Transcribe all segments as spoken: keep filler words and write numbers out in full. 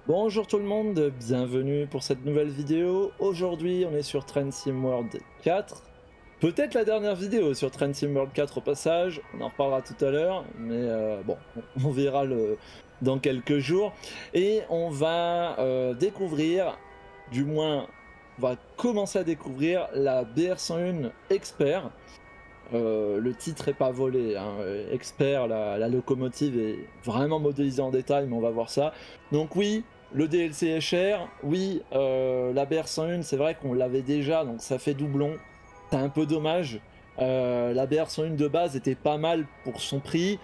Bonjour tout le monde, bienvenue pour cette nouvelle vidéo. Aujourd'hui on est sur Train Sim World quatre. Peut-être la dernière vidéo sur Train Sim World quatre au passage, on en reparlera tout à l'heure, mais euh, bon, on verra le... dans quelques jours. Et on va euh, découvrir, du moins on va commencer à découvrir la B R cent un Expert. Euh, le titre est pas volé, hein. Expert, la, la locomotive est vraiment modélisée en détail, mais on va voir ça. Donc oui, le D L C est cher, oui, euh, la B R cent un, c'est vrai qu'on l'avait déjà, donc ça fait doublon, c'est un peu dommage. Euh, la B R cent un de base était pas mal pour son prix,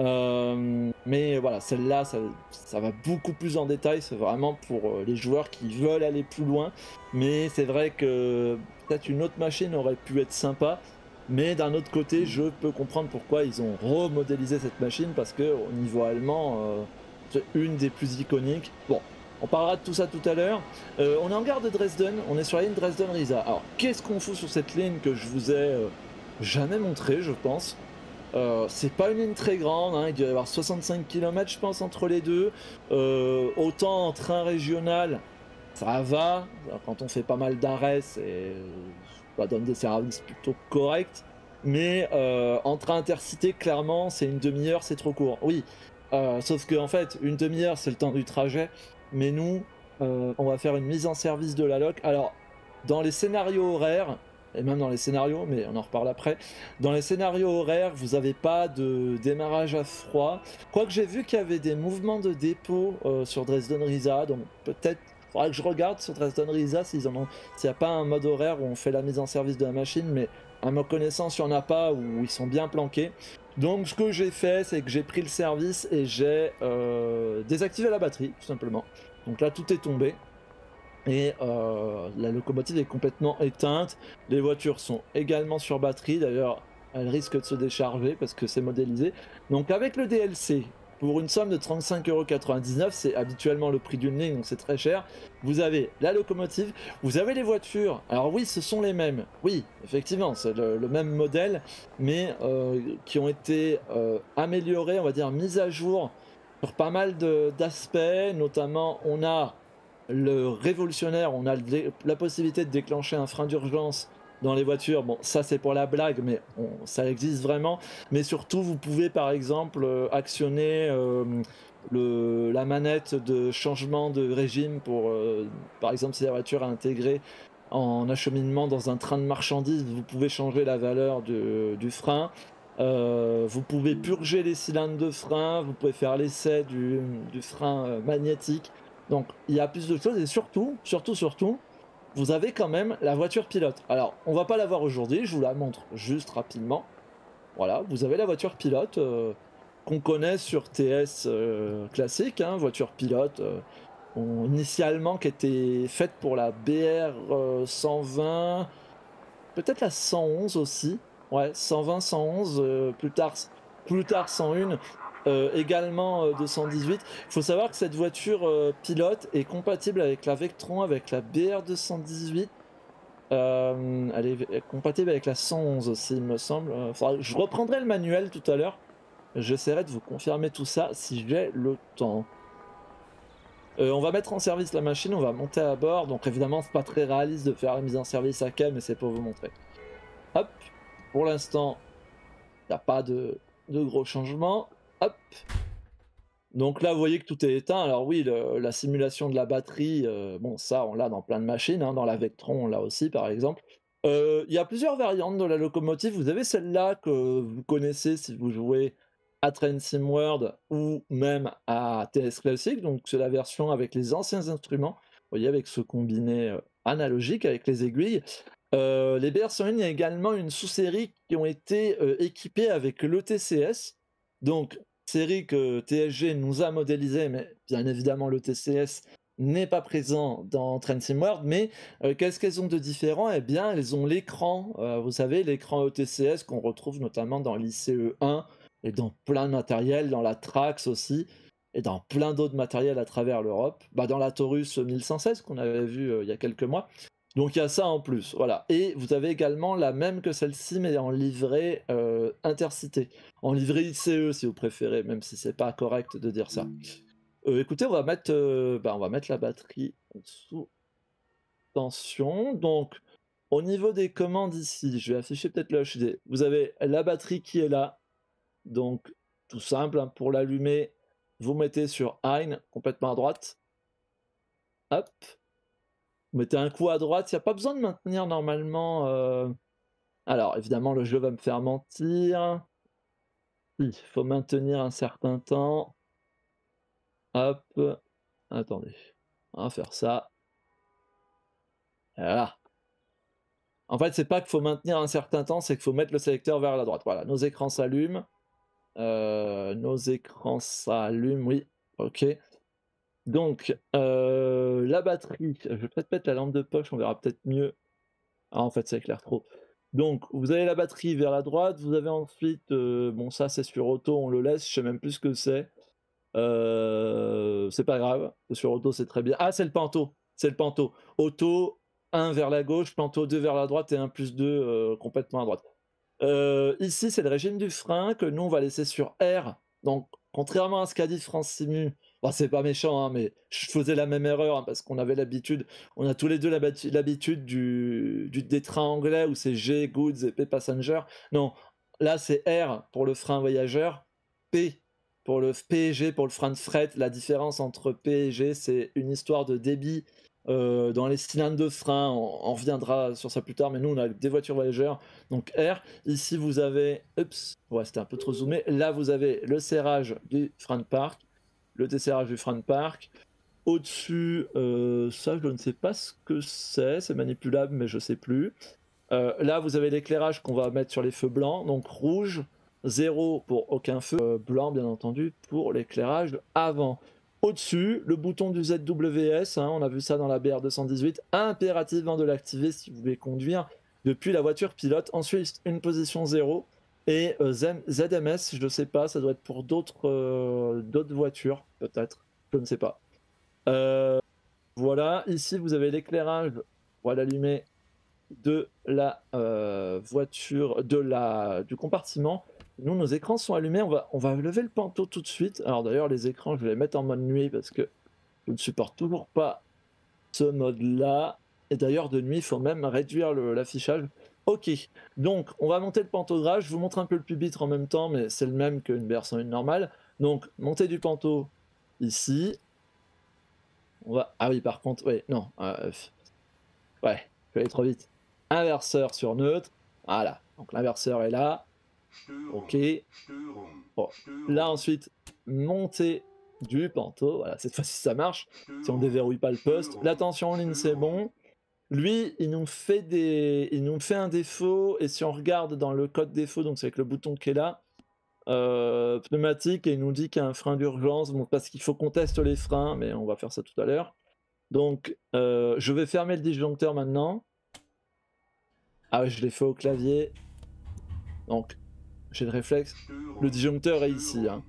euh, mais voilà, celle-là, ça, ça va beaucoup plus en détail, c'est vraiment pour les joueurs qui veulent aller plus loin, mais c'est vrai que peut-être une autre machine aurait pu être sympa. Mais d'un autre côté, je peux comprendre pourquoi ils ont remodélisé cette machine, parce que au niveau allemand, euh, c'est une des plus iconiques. Bon, on parlera de tout ça tout à l'heure. Euh, on est en gare de Dresden, on est sur la ligne Dresden-Riesa. Alors, qu'est-ce qu'on fout sur cette ligne que je vous ai euh, jamais montré, je pense. Euh, c'est pas une ligne très grande, hein, il doit y avoir soixante-cinq kilomètres, je pense, entre les deux. Euh, autant en train régional, ça va. Quand on fait pas mal d'arrêts, c'est ça donne des services plutôt corrects. Mais euh, en train intercité, clairement, c'est une demi-heure, c'est trop court. Oui, euh, sauf que en fait, une demi-heure, c'est le temps du trajet. Mais nous, euh, on va faire une mise en service de la loc. Alors, dans les scénarios horaires, et même dans les scénarios, mais on en reparle après, dans les scénarios horaires, vous n'avez pas de démarrage à froid. Quoique j'ai vu qu'il y avait des mouvements de dépôt euh, sur Dresden-Riesa, donc peut-être faudra que je regarde sur Dresden-Riesa s'ils en ont, s'il n'y a pas un mode horaire où on fait la mise en service de la machine, mais à ma connaissance, il n'y en a pas, où ils sont bien planqués. Donc ce que j'ai fait, c'est que j'ai pris le service et j'ai euh, désactivé la batterie, tout simplement. Donc là, tout est tombé. Et euh, la locomotive est complètement éteinte. Les voitures sont également sur batterie. D'ailleurs, elles risquent de se décharger parce que c'est modélisé. Donc avec le D L C, pour une somme de trente-cinq euros quatre-vingt-dix-neuf, c'est habituellement le prix d'une ligne, donc c'est très cher. Vous avez la locomotive, vous avez les voitures. Alors oui, ce sont les mêmes. Oui, effectivement, c'est le, le même modèle, mais euh, qui ont été euh, améliorés, on va dire, mis à jour sur pas mal d'aspects. Notamment, on a le révolutionnaire, on a le, la possibilité de déclencher un frein d'urgence dans les voitures. Bon, ça c'est pour la blague, mais on, ça existe vraiment. Mais surtout, vous pouvez par exemple euh, actionner euh, le, la manette de changement de régime pour, euh, par exemple, si la voiture est intégrée en acheminement dans un train de marchandises, vous pouvez changer la valeur du, du frein. Euh, vous pouvez purger les cylindres de frein, vous pouvez faire l'essai du, du frein euh, magnétique. Donc, il y a plus de choses et surtout, surtout, surtout, vous avez quand même la voiture pilote. Alors, on va pas la voir aujourd'hui, je vous la montre juste rapidement. Voilà, vous avez la voiture pilote euh, qu'on connaît sur T S euh, classique, hein, voiture pilote euh, on- initialement qui était faite pour la B R euh, cent vingt, peut-être la cent onze aussi. Ouais, cent vingt, cent onze, euh, plus tard, plus tard cent un, euh, également euh, deux cent dix-huit. Il faut savoir que cette voiture euh, pilote est compatible avec la Vectron, avec la B R deux cent dix-huit. Euh, elle est compatible avec la cent onze aussi, il me semble. Euh, faudra- je reprendrai le manuel tout à l'heure. J'essaierai de vous confirmer tout ça si j'ai le temps. Euh, on va mettre en service la machine, on va monter à bord. Donc évidemment, c'est pas très réaliste de faire la mise en service à quai, mais c'est pour vous montrer. Hop, pour l'instant, il n'y a pas de, de gros changements. Hop. Donc là, vous voyez que tout est éteint. Alors oui, le- la simulation de la batterie, euh, bon, ça, on l'a dans plein de machines, hein, dans la Vectron, on l'a aussi, par exemple. Euh, Il y a plusieurs variantes de la locomotive. Vous avez celle-là que vous connaissez si vous jouez à Train Sim World ou même à T S Classic. Donc c'est la version avec les anciens instruments. Vous voyez, avec ce combiné euh, analogique avec les aiguilles. Euh, les B R cent un, il y a également une sous-série qui ont été euh, équipées avec l'E T C S. Donc, série que T S G nous a modélisée, mais bien évidemment, l'E T C S n'est pas présent dans Train Sim World. Mais euh, qu'est-ce qu'elles ont de différent? Eh bien, elles ont l'écran, euh, vous savez, l'écran E T C S qu'on retrouve notamment dans l'I C E un et dans plein de matériel, dans la Trax aussi, et dans plein d'autres matériels à travers l'Europe. Bah, dans la Taurus mille cent seize qu'on avait vu euh, il y a quelques mois. Donc il y a ça en plus, voilà. Et vous avez également la même que celle-ci, mais en livret euh, intercité. En livret I C E si vous préférez, même si c'est pas correct de dire ça. Euh, écoutez, on va mettre, euh, bah, on va mettre la batterie sous tension. Donc, au niveau des commandes ici, je vais afficher peut-être le H D. Vous avez la batterie qui est là. Donc, tout simple, hein, pour l'allumer, vous mettez sur Ein, complètement à droite. Hop. Vous mettez un coup à droite. Il n'y a pas besoin de maintenir normalement. Euh... Alors, évidemment, le jeu va me faire mentir. Il faut maintenir un certain temps. Hop. Attendez. On va faire ça. Voilà. En fait, c'est pas qu'il faut maintenir un certain temps, c'est qu'il faut mettre le sélecteur vers la droite. Voilà, nos écrans s'allument. Euh, nos écrans s'allument, oui. Ok. Donc, euh, la batterie. Je vais peut-être mettre la lampe de poche, on verra peut-être mieux. Ah, en fait, ça éclaire trop. Donc, vous avez la batterie vers la droite. Vous avez ensuite... Euh, bon, ça, c'est sur auto, on le laisse. Je sais même plus ce que c'est. Euh, c'est pas grave. Sur auto, c'est très bien. Ah, c'est le panto. C'est le panto. Auto, un vers la gauche, panto deux vers la droite et un plus deux euh, complètement à droite. Euh, ici, c'est le régime du frein que nous, on va laisser sur R. Donc, contrairement à ce qu'a dit France Simu, bon, c'est pas méchant, hein, mais je faisais la même erreur hein, parce qu'on avait l'habitude, on a tous les deux l'habitude du, du, des trains anglais où c'est G, Goods et P, Passenger. Non, là, c'est R pour le frein voyageur, P pour le P et G pour le frein de fret. La différence entre P et G, c'est une histoire de débit. Euh, dans les cylindres de frein, on, on reviendra sur ça plus tard, mais nous on a des voitures voyageurs, donc R. Ici vous avez, oups, ouais, c'était un peu trop zoomé, là vous avez le serrage du frein de parc, le desserrage du frein de parc. Au-dessus, euh, ça je ne sais pas ce que c'est, c'est manipulable mais je sais plus. Euh, là vous avez l'éclairage qu'on va mettre sur les feux blancs, donc rouge, zéro pour aucun feu, euh, blanc bien entendu pour l'éclairage avant. Au-dessus, le bouton du Z W S, hein, on a vu ça dans la B R deux cent dix-huit, impérativement de l'activer si vous voulez conduire depuis la voiture pilote. Ensuite, une position zéro et euh, Z M S, je ne sais pas, ça doit être pour d'autres euh, d'autres voitures, peut-être, je ne sais pas. Euh, voilà, ici vous avez l'éclairage, on va l'allumer, de la euh, voiture, de la, du compartiment. Nous, nos écrans sont allumés, on va, on va lever le panneau tout de suite. Alors d'ailleurs, les écrans, je vais les mettre en mode nuit parce que je ne supporte toujours pas ce mode-là. Et d'ailleurs, de nuit, il faut même réduire l'affichage. Ok, donc on va monter le pantographe. Je vous montre un peu le pupitre en même temps, mais c'est le même qu'une B R cent un normale. Donc, montée du panto ici. On va... Ah oui, par contre, oui, non. Euh... Ouais, je vais aller trop vite. Inverseur sur neutre. Voilà, donc l'inverseur est là. Ok. Bon. Là ensuite, montée du panto. Voilà, cette fois-ci ça marche. Si on déverrouille pas le poste. La tension en ligne c'est bon. Lui, il nous fait des, il nous fait un défaut. Et si on regarde dans le code défaut, donc c'est avec le bouton qui est là, euh, pneumatique, et il nous dit qu'il y a un frein d'urgence. Bon, parce qu'il faut qu'on teste les freins, mais on va faire ça tout à l'heure. Donc, euh, je vais fermer le disjoncteur maintenant. Ah ouais, je l'ai fait au clavier. Donc, j'ai le réflexe. Le disjoncteur est ici. Hein.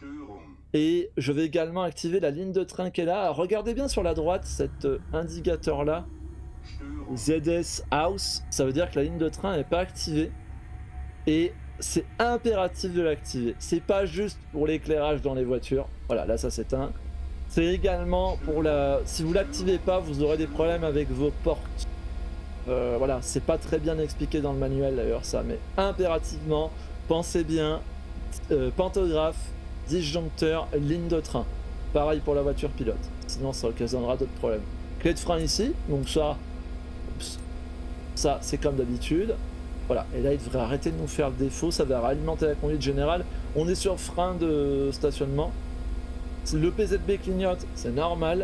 Et je vais également activer la ligne de train qui est là. Alors, regardez bien sur la droite, cet euh, indicateur-là. Z S House, ça veut dire que la ligne de train n'est pas activée. Et c'est impératif de l'activer. C'est pas juste pour l'éclairage dans les voitures. Voilà, là ça s'éteint. C'est également pour la... Si vous l'activez pas, vous aurez des problèmes avec vos portes. Euh, voilà, c'est pas très bien expliqué dans le manuel d'ailleurs ça, mais impérativement, pensez bien, euh, pantographe, disjoncteur, ligne de train. Pareil pour la voiture pilote, sinon ça occasionnera d'autres problèmes. Clé de frein ici, donc ça, oups, ça c'est comme d'habitude. Voilà, et là il devrait arrêter de nous faire le défaut, ça va réalimenter la conduite générale. On est sur frein de stationnement. Le P Z B clignote, c'est normal.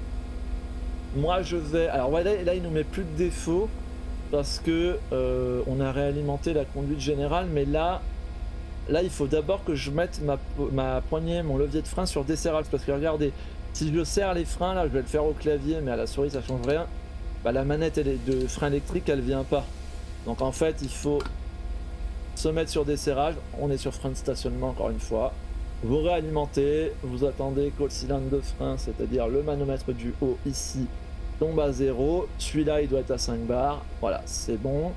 Moi je vais... Alors voilà, là il nous met plus de défaut parce que euh, on a réalimenté la conduite générale, mais là, là il faut d'abord que je mette ma, ma poignée, mon levier de frein sur desserrage, parce que regardez, si je serre les freins, là je vais le faire au clavier, mais à la souris ça change rien, bah, la manette elle est de frein électrique, elle vient pas. Donc en fait il faut se mettre sur desserrage, on est sur frein de stationnement encore une fois. Vous réalimentez, vous attendez que le cylindre de frein, c'est-à-dire le manomètre du haut ici, tombe à zéro. Celui-là, il doit être à cinq bars. Voilà, c'est bon.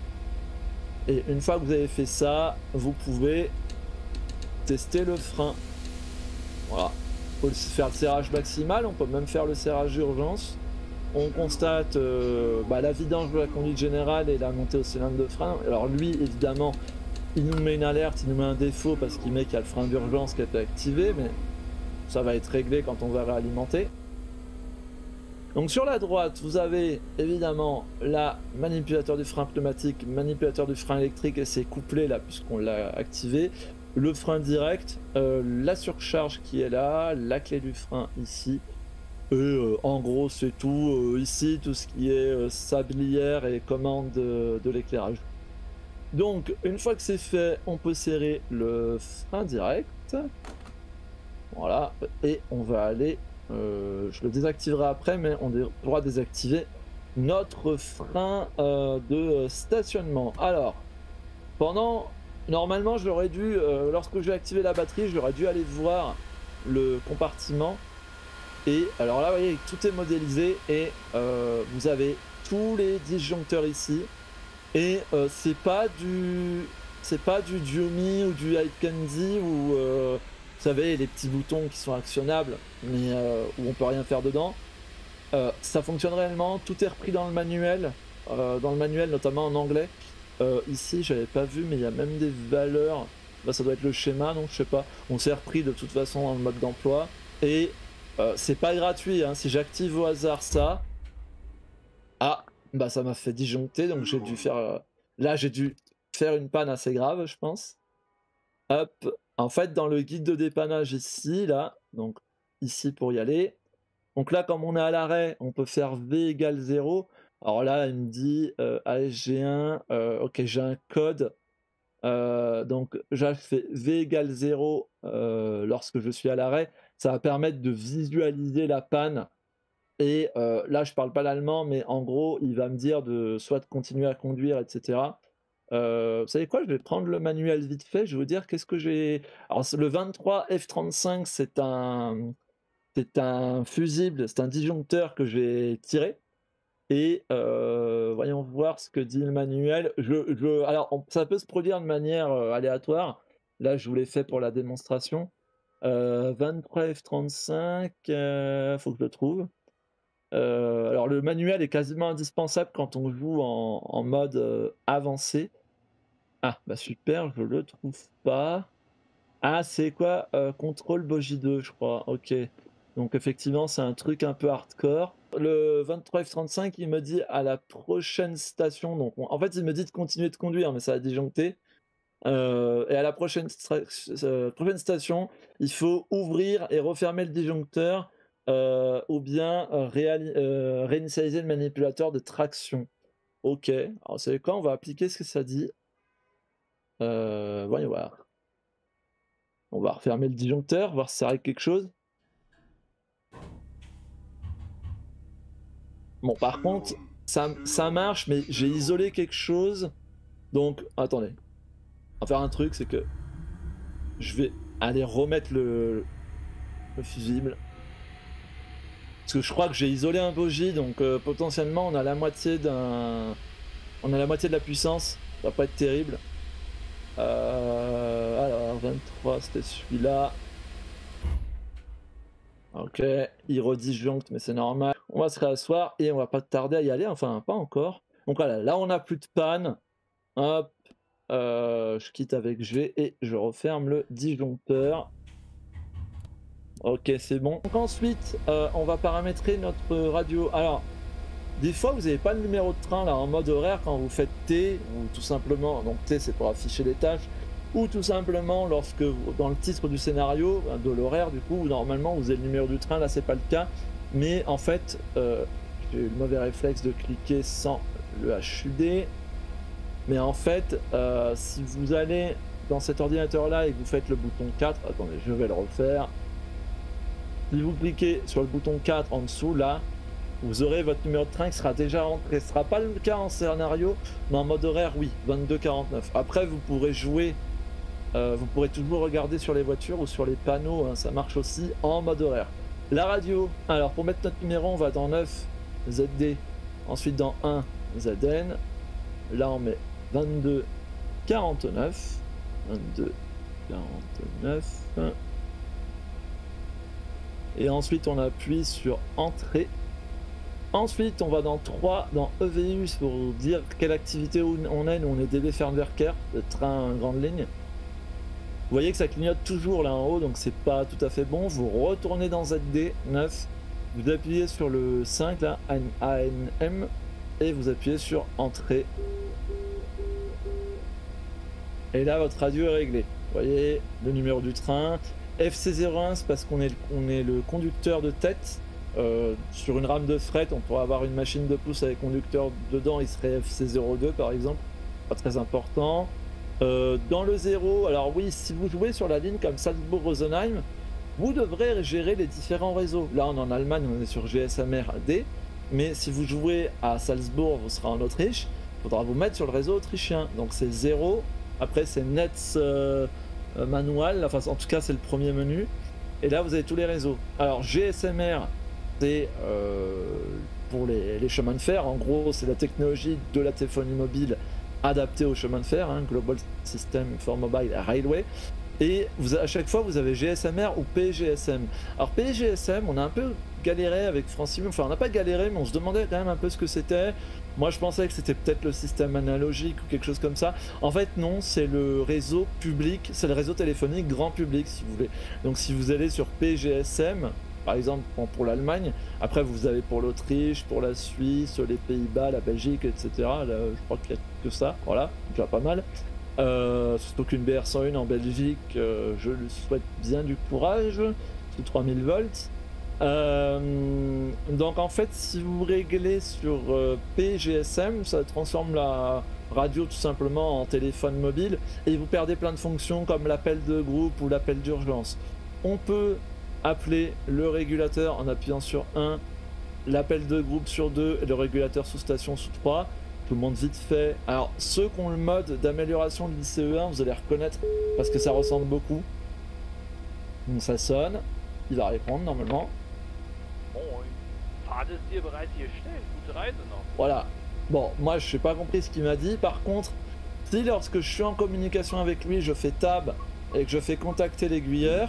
Et une fois que vous avez fait ça, vous pouvez tester le frein. Voilà. peut faire le serrage maximal, on peut même faire le serrage d'urgence. On constate euh, bah, la vidange de la conduite générale et la montée au cylindre de frein. Alors lui, évidemment, il nous met une alerte, il nous met un défaut parce qu'il met qu'il y a le frein d'urgence qui a été activé, mais ça va être réglé quand on va réalimenter. Donc sur la droite, vous avez évidemment la manipulateur du frein pneumatique, manipulateur du frein électrique et c'est couplé là puisqu'on l'a activé. Le frein direct, euh, la surcharge qui est là, la clé du frein ici. Et euh, en gros c'est tout. Euh, ici tout ce qui est euh, sablière et commande de, de l'éclairage. Donc une fois que c'est fait, on peut serrer le frein direct. Voilà, et on va aller... Euh, je le désactiverai après, mais on pourra désactiver notre frein euh, de stationnement. Alors, pendant... Normalement, je l'aurais dû, euh, lorsque j'ai activé la batterie, j'aurais dû aller voir le compartiment. Et alors là, vous voyez, tout est modélisé et euh, vous avez tous les disjoncteurs ici. Et euh, c'est pas du... C'est pas du Diomi ou du iCandy ou... Euh, vous savez, les petits boutons qui sont actionnables, mais euh, où on peut rien faire dedans. Euh, ça fonctionne réellement, tout est repris dans le manuel, euh, dans le manuel notamment en anglais. Euh, ici, j'avais pas vu, mais il y a même des valeurs. Bah, ça doit être le schéma, donc je sais pas. On s'est repris de toute façon dans le mode d'emploi. Et euh, c'est pas gratuit, hein. Si j'active au hasard ça, ah, bah ça m'a fait disjoncter, donc j'ai dû faire. Euh... Là, j'ai dû faire une panne assez grave, je pense. Hop. En fait, dans le guide de dépannage ici, là, donc ici pour y aller. Donc là, comme on est à l'arrêt, on peut faire V égale zéro. Alors là, il me dit euh, A S G un, euh, ok, j'ai un code. Euh, donc j'ai fait V égale zéro euh, lorsque je suis à l'arrêt. Ça va permettre de visualiser la panne. Et euh, là, je parle pas l'allemand, mais en gros, il va me dire de soit de continuer à conduire, et cetera. Euh, vous savez quoi, je vais prendre le manuel vite fait, je vais vous dire qu'est-ce que j'ai... Alors le vingt-trois F trente-cinq, c'est un... c'est un fusible, c'est un disjoncteur que j'ai tiré. Et euh, voyons voir ce que dit le manuel. Je, je... Alors on... ça peut se produire de manière euh, aléatoire. Là, je vous l'ai fait pour la démonstration. Euh, vingt-trois F trente-cinq, euh, faut que je le trouve. Euh, alors le manuel est quasiment indispensable quand on joue en, en mode euh, avancé. Ah, bah super, je le trouve pas. Ah, c'est quoi euh, Contrôle Bogie deux, je crois. Ok. Donc effectivement, c'est un truc un peu hardcore. Le vingt-trois F trente-cinq, il me dit à la prochaine station. Donc, en fait, il me dit de continuer de conduire, mais ça a disjoncté. Euh, et à la prochaine, euh, prochaine station, il faut ouvrir et refermer le disjoncteur euh, ou bien euh, euh, réinitialiser le manipulateur de traction. Ok. Alors, vous savez quoi On va appliquer ce que ça dit. Euh, voyons voir. On va refermer le disjoncteur, voir si ça règle quelque chose. Bon, par contre, ça, ça marche, mais j'ai isolé quelque chose. Donc, attendez. On va faire un truc, c'est que je vais aller remettre le, le fusible. Parce que je crois que j'ai isolé un bogie, donc euh, potentiellement on a la moitié d'un... On a la moitié de la puissance. Ça va pas être terrible. Euh, alors, vingt-trois, c'était celui-là. Ok, il redisjoncte, mais c'est normal. On va se réasseoir et on va pas tarder à y aller, enfin pas encore. Donc voilà, là on n'a plus de panne. Hop, euh, je quitte avec G et je referme le disjoncteur. Ok, c'est bon. Donc ensuite, euh, on va paramétrer notre radio. Alors, des fois vous n'avez pas le numéro de train là en mode horaire quand vous faites T, ou tout simplement, donc T c'est pour afficher les tâches, ou tout simplement lorsque vous, dans le titre du scénario, de l'horaire du coup, normalement vous avez le numéro du train, là c'est pas le cas, mais en fait, euh, j'ai eu le mauvais réflexe de cliquer sans le H U D, mais en fait, euh, si vous allez dans cet ordinateur là et que vous faites le bouton quatre, attendez, je vais le refaire, si vous cliquez sur le bouton quatre en dessous là, vous aurez votre numéro de train qui sera déjà rentré. Ce ne sera pas le cas en scénario, mais en mode horaire, oui, vingt-deux quarante-neuf. Après, vous pourrez jouer, euh, vous pourrez toujours regarder sur les voitures ou sur les panneaux, hein, ça marche aussi en mode horaire. La radio, alors pour mettre notre numéro, on va dans neuf Z D, ensuite dans un Z N. Là, on met vingt-deux quarante-neuf. vingt-deux quarante-neuf. et ensuite on appuie sur entrée. Ensuite on va dans trois, dans E V U pour dire quelle activité on est. Nous on est D B Fernwerker, le train grande ligne. Vous voyez que ça clignote toujours là en haut, donc c'est pas tout à fait bon. Vous retournez dans Z D neuf, vous appuyez sur le cinq là, A N M, et vous appuyez sur entrée. Et là votre radio est réglé. Vous voyez le numéro du train. F C zéro un, c'est parce qu'on est, on est le conducteur de tête. Euh, sur une rame de fret, on pourrait avoir une machine de pouce avec conducteur dedans, il serait F C zéro deux par exemple. Pas très important. Euh, dans le zéro, alors oui, si vous jouez sur la ligne comme Salzbourg-Rosenheim, vous devrez gérer les différents réseaux. Là, on est en Allemagne, on est sur G S M R D, mais si vous jouez à Salzbourg, vous serez en Autriche, il faudra vous mettre sur le réseau autrichien. Donc c'est zéro, après c'est Netz euh, manual, enfin en tout cas c'est le premier menu, et là vous avez tous les réseaux. Alors G S M R, c'est euh, pour les, les chemins de fer, en gros c'est la technologie de la téléphonie mobile adapté au chemin de fer, hein, Global System for Mobile Railway, et vous, à chaque fois vous avez G S M R ou P G S M. Alors P G S M, on a un peu galéré avec Francine, enfin on n'a pas galéré, mais on se demandait quand même un peu ce que c'était. Moi je pensais que c'était peut-être le système analogique ou quelque chose comme ça. En fait non, c'est le réseau public, c'est le réseau téléphonique grand public si vous voulez. Donc si vous allez sur P G S M, par exemple pour l'Allemagne, après vous avez pour l'Autriche, pour la Suisse, les Pays-Bas, la Belgique, et cetera. Là, je crois qu'il n'y a que ça, voilà, déjà pas mal. Euh, surtout qu'une B R cent un en Belgique, euh, je lui souhaite bien du courage, sous trois mille volts. Euh, donc en fait, si vous réglez sur euh, P G S M, ça transforme la radio tout simplement en téléphone mobile, et vous perdez plein de fonctions comme l'appel de groupe ou l'appel d'urgence. On peut appeler le régulateur en appuyant sur un, l'appel de groupe sur deux et le régulateur sous station sous trois. Tout le monde vite fait. Alors ceux qui ont le mode d'amélioration de l'I C E un, vous allez reconnaître parce que ça ressemble beaucoup. Donc ça sonne, il va répondre normalement. Voilà. Bon, moi je n'ai pas compris ce qu'il m'a dit. Par contre, si lorsque je suis en communication avec lui, je fais tab et que je fais contacter l'aiguilleur,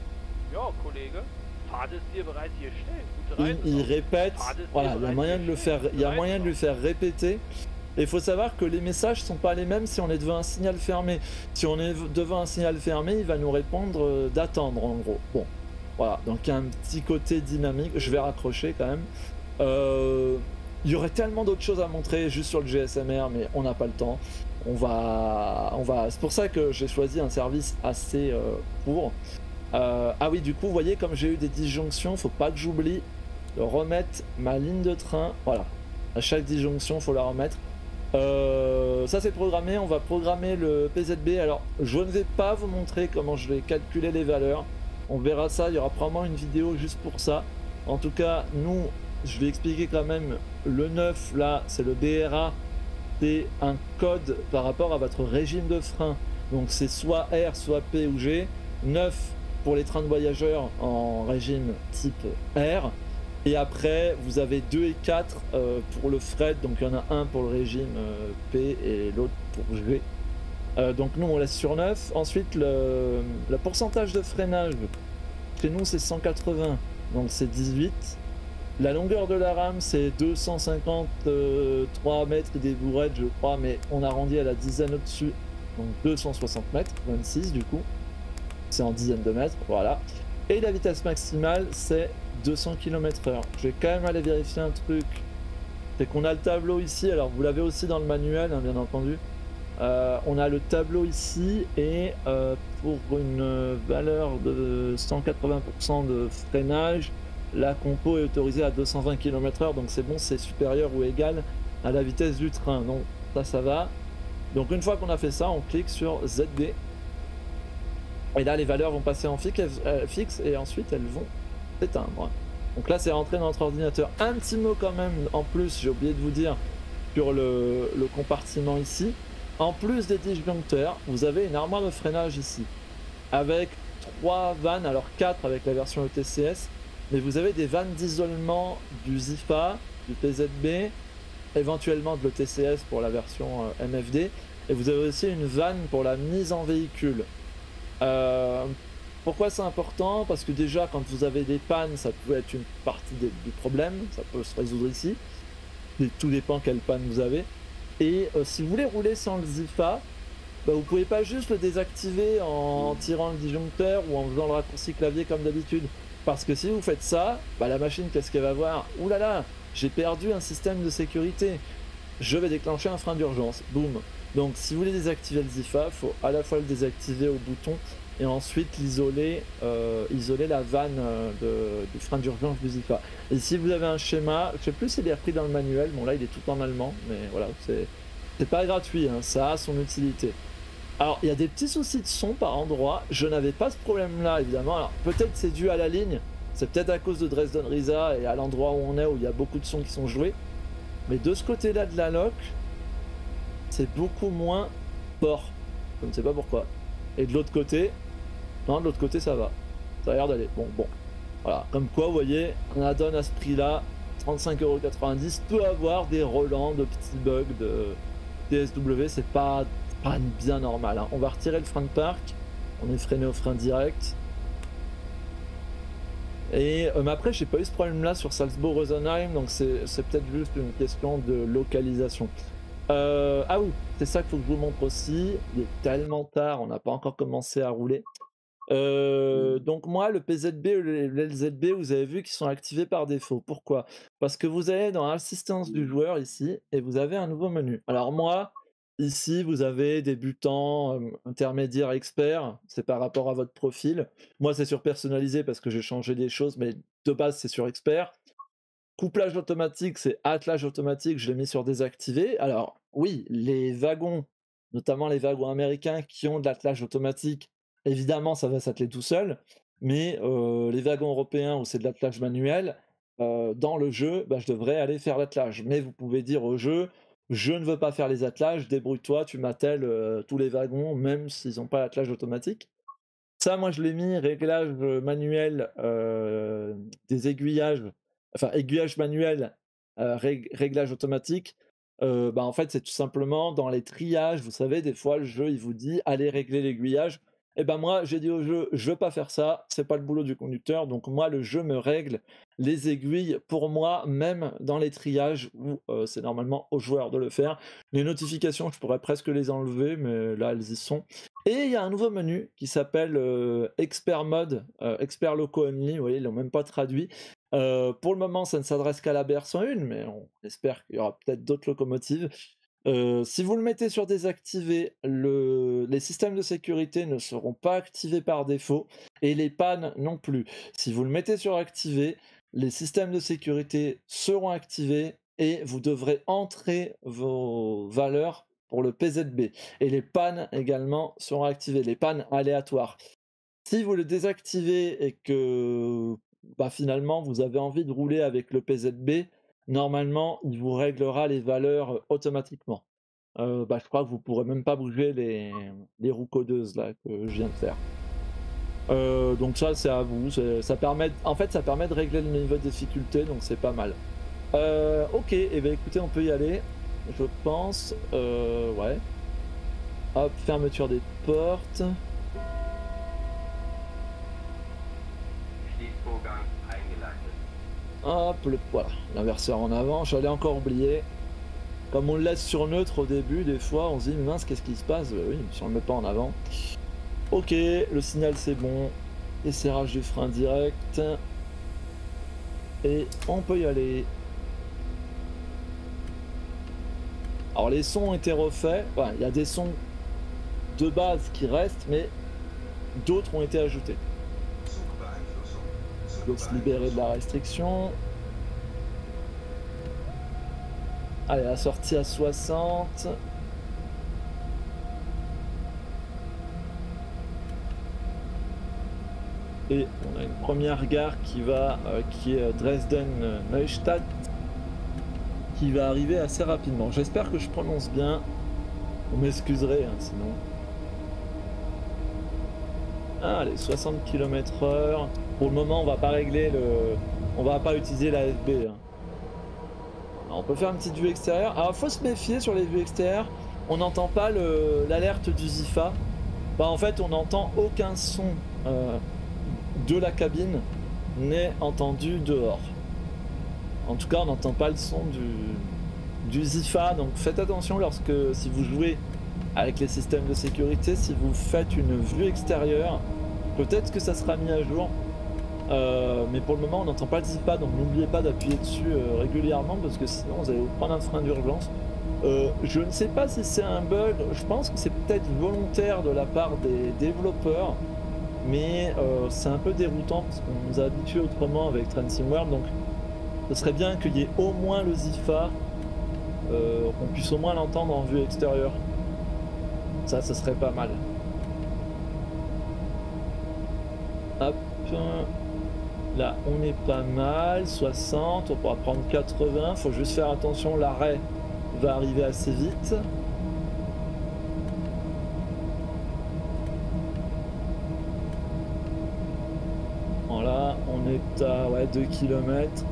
il, il répète, voilà, il y a moyen de le faire, il y a moyen de lui faire répéter. Et il faut savoir que les messages sont pas les mêmes si on est devant un signal fermé. Si on est devant un signal fermé, il va nous répondre euh, d'attendre en gros. Bon, voilà, donc il y a un petit côté dynamique. Je vais raccrocher quand même. Euh, il y aurait tellement d'autres choses à montrer juste sur le G S M R, mais on n'a pas le temps. On va, on va. C'est pour ça que j'ai choisi un service assez euh, court. Euh, ah oui, du coup, vous voyez, comme j'ai eu des disjonctions, faut pas que j'oublie de remettre ma ligne de train. Voilà, à chaque disjonction, faut la remettre. Euh, ça c'est programmé, on va programmer le P Z B. Alors, je ne vais pas vous montrer comment je vais calculer les valeurs. On verra ça, il y aura probablement une vidéo juste pour ça. En tout cas, nous, je vais expliquer quand même le neuf, là, c'est le B R A. C'est un code par rapport à votre régime de frein. Donc c'est soit R, soit P ou G. neuf pour les trains de voyageurs en régime type R, et après vous avez deux et quatre euh, pour le fret, donc il y en a un pour le régime euh, P et l'autre pour G. Euh, donc nous on laisse sur neuf. Ensuite le, le pourcentage de freinage chez nous c'est cent quatre-vingts, donc c'est dix-huit. La longueur de la rame c'est deux cent cinquante-trois mètres des bourrettes je crois, mais on arrondit à la dizaine au-dessus, donc deux cent soixante mètres, vingt-six du coup. C'est en dizaines de mètres, voilà. Et la vitesse maximale, c'est deux cents kilomètres heure. Je vais quand même aller vérifier un truc. C'est qu'on a le tableau ici, alors vous l'avez aussi dans le manuel, hein, bien entendu. Euh, on a le tableau ici, et euh, pour une valeur de cent quatre-vingts pour cent de freinage, la compo est autorisée à deux cent vingt kilomètres heure, donc c'est bon, c'est supérieur ou égal à la vitesse du train. Donc ça, ça va. Donc une fois qu'on a fait ça, on clique sur Z D. Et là, les valeurs vont passer en fixe et ensuite elles vont s'éteindre. Donc là, c'est rentré dans notre ordinateur. Un petit mot quand même, en plus, j'ai oublié de vous dire, sur le, le compartiment ici. En plus des disjoncteurs, vous avez une armoire de freinage ici. Avec trois vannes, alors quatre avec la version E T C S. Mais vous avez des vannes d'isolement du Zifa, du P Z B, éventuellement de l'E T C S pour la version M F D. Et vous avez aussi une vanne pour la mise en véhicule. Euh, Pourquoi c'est important? Parce que déjà, quand vous avez des pannes, ça peut être une partie des- du problème, ça peut se résoudre ici. Et tout dépend quelle panne vous avez. Et euh, si vous voulez rouler sans le Zifa, bah, vous pouvez pas juste le désactiver en tirant le disjoncteur ou en faisant le raccourci clavier comme d'habitude. Parce que si vous faites ça, bah, la machine, qu'est-ce qu'elle va voir? Ouh là là, j'ai perdu un système de sécurité. Je vais déclencher un frein d'urgence. Boum. Donc si vous voulez désactiver le Zifa, il faut à la fois le désactiver au bouton et ensuite l'isoler, euh, isoler la vanne euh, de, du frein d'urgence du Zifa. Et si vous avez un schéma, je sais plus s'il est repris dans le manuel, bon là il est tout en allemand, mais voilà, c'est c'est pas gratuit, hein, ça a son utilité. Alors, il y a des petits soucis de son par endroit. Je n'avais pas ce problème-là, évidemment. Alors, peut-être c'est dû à la ligne. C'est peut-être à cause de Dresden Risa et à l'endroit où on est, où il y a beaucoup de sons qui sont joués. Mais de ce côté-là de la lock, c'est beaucoup moins fort. Je ne sais pas pourquoi. Et de l'autre côté, non, de l'autre côté, ça va. Ça a l'air d'aller. Bon, bon. Voilà. Comme quoi, vous voyez, un add-on à ce prix-là, trente-cinq euros quatre-vingt-dix, peut avoir des relents de petits bugs de D S W. C'est pas pas bien normal, hein. On va retirer le frein de parc, on est freiné au frein direct. Et euh, mais après, j'ai pas eu ce problème-là sur Salzbourg-Rosenheim, donc c'est peut-être juste une question de localisation. Euh, ah oui, c'est ça qu'il faut que je vous montre aussi. Il est tellement tard, on n'a pas encore commencé à rouler. Euh, donc moi, le P Z B et le L Z B, vous avez vu qu'ils sont activés par défaut. Pourquoi? Parce que vous allez dans l'assistance du joueur ici et vous avez un nouveau menu. Alors moi, ici, vous avez débutant, euh, intermédiaire, expert. C'est par rapport à votre profil. Moi, c'est sur personnalisé parce que j'ai changé des choses, mais de base, c'est sur expert. Couplage automatique, c'est attelage automatique, je l'ai mis sur désactivé. Alors oui, les wagons, notamment les wagons américains qui ont de l'attelage automatique, évidemment ça va s'atteler tout seul, mais euh, les wagons européens où c'est de l'attelage manuel, euh, dans le jeu, bah, je devrais aller faire l'attelage. Mais vous pouvez dire au jeu, je ne veux pas faire les attelages, débrouille-toi, tu m'attelles euh, tous les wagons, même s'ils n'ont pas l'attelage automatique. Ça, moi, je l'ai mis réglage manuel euh, des aiguillages, enfin aiguillage manuel, euh, rég- réglage automatique. Euh, bah, en fait, c'est tout simplement dans les triages. Vous savez, des fois, le jeu il vous dit allez régler l'aiguillage. Et ben moi, j'ai dit au jeu, je veux pas faire ça. C'est pas le boulot du conducteur. Donc moi, le jeu me règle les aiguilles pour moi, même dans les triages où euh, c'est normalement au joueur de le faire. Les notifications, je pourrais presque les enlever, mais là, elles y sont. Et il y a un nouveau menu qui s'appelle euh, Expert Mode, euh, Expert Loco Only, vous voyez, ils l'ont même pas traduit. Euh, pour le moment, ça ne s'adresse qu'à la B R cent un, mais on espère qu'il y aura peut-être d'autres locomotives. Euh, si vous le mettez sur désactivé, le... les systèmes de sécurité ne seront pas activés par défaut et les pannes non plus. Si vous le mettez sur activé, les systèmes de sécurité seront activés et vous devrez entrer vos valeurs pour le P Z B. Et les pannes également seront activées, les pannes aléatoires. Si vous le désactivez et que bah, finalement vous avez envie de rouler avec le P Z B, normalement il vous réglera les valeurs euh, automatiquement. Euh, bah, je crois que vous pourrez même pas bouger les, les roues codeuses là que je viens de faire. Euh, donc ça c'est à vous, ça permet, en fait ça permet de régler le niveau de difficulté, donc c'est pas mal. Euh, ok, et eh bien écoutez, on peut y aller, je pense. Euh, ouais. Hop, fermeture des portes. Hop, le, voilà, l'inverseur en avant, j'allais encore oublier. Comme on le laisse sur neutre au début, des fois on se dit mince, qu'est-ce qui se passe? Oui, si on le met pas en avant. Ok, le signal c'est bon. Desserrage du frein direct. Et on peut y aller. Alors les sons ont été refaits. Enfin, il y a des sons de base qui restent, mais d'autres ont été ajoutés. Il faut se libérer de la restriction. Allez, la sortie à soixante. Et on a une première gare qui va, euh, qui est Dresden-Neustadt, qui va arriver assez rapidement. J'espère que je prononce bien. Vous m'excuserez, hein, sinon. Ah, allez, soixante kilomètres heure. Pour le moment, on va pas régler le... On va pas utiliser la F B. Hein. Alors, on peut faire une petite vue extérieure. Alors, faut se méfier sur les vues extérieures. On n'entend pas l'alerte du Zifa. Bah, en fait, on n'entend aucun son. Euh, de la cabine n'est entendu dehors. En tout cas, on n'entend pas le son du, du Zifa, donc faites attention lorsque, si vous jouez avec les systèmes de sécurité, si vous faites une vue extérieure, peut-être que ça sera mis à jour, euh, mais pour le moment on n'entend pas le Zifa, donc n'oubliez pas d'appuyer dessus euh, régulièrement parce que sinon vous allez vous prendre un frein d'urgence. Euh, je ne sais pas si c'est un bug, je pense que c'est peut-être volontaire de la part des développeurs, mais euh, c'est un peu déroutant parce qu'on nous a habitués autrement avec Train Sim World, donc ce serait bien qu'il y ait au moins le Zifa, euh, qu'on puisse au moins l'entendre en vue extérieure. Ça, ce serait pas mal. Hop. Là, on est pas mal. soixante, on pourra prendre quatre-vingts. Faut juste faire attention, l'arrêt va arriver assez vite. Voilà, on est à ouais, deux kilomètres.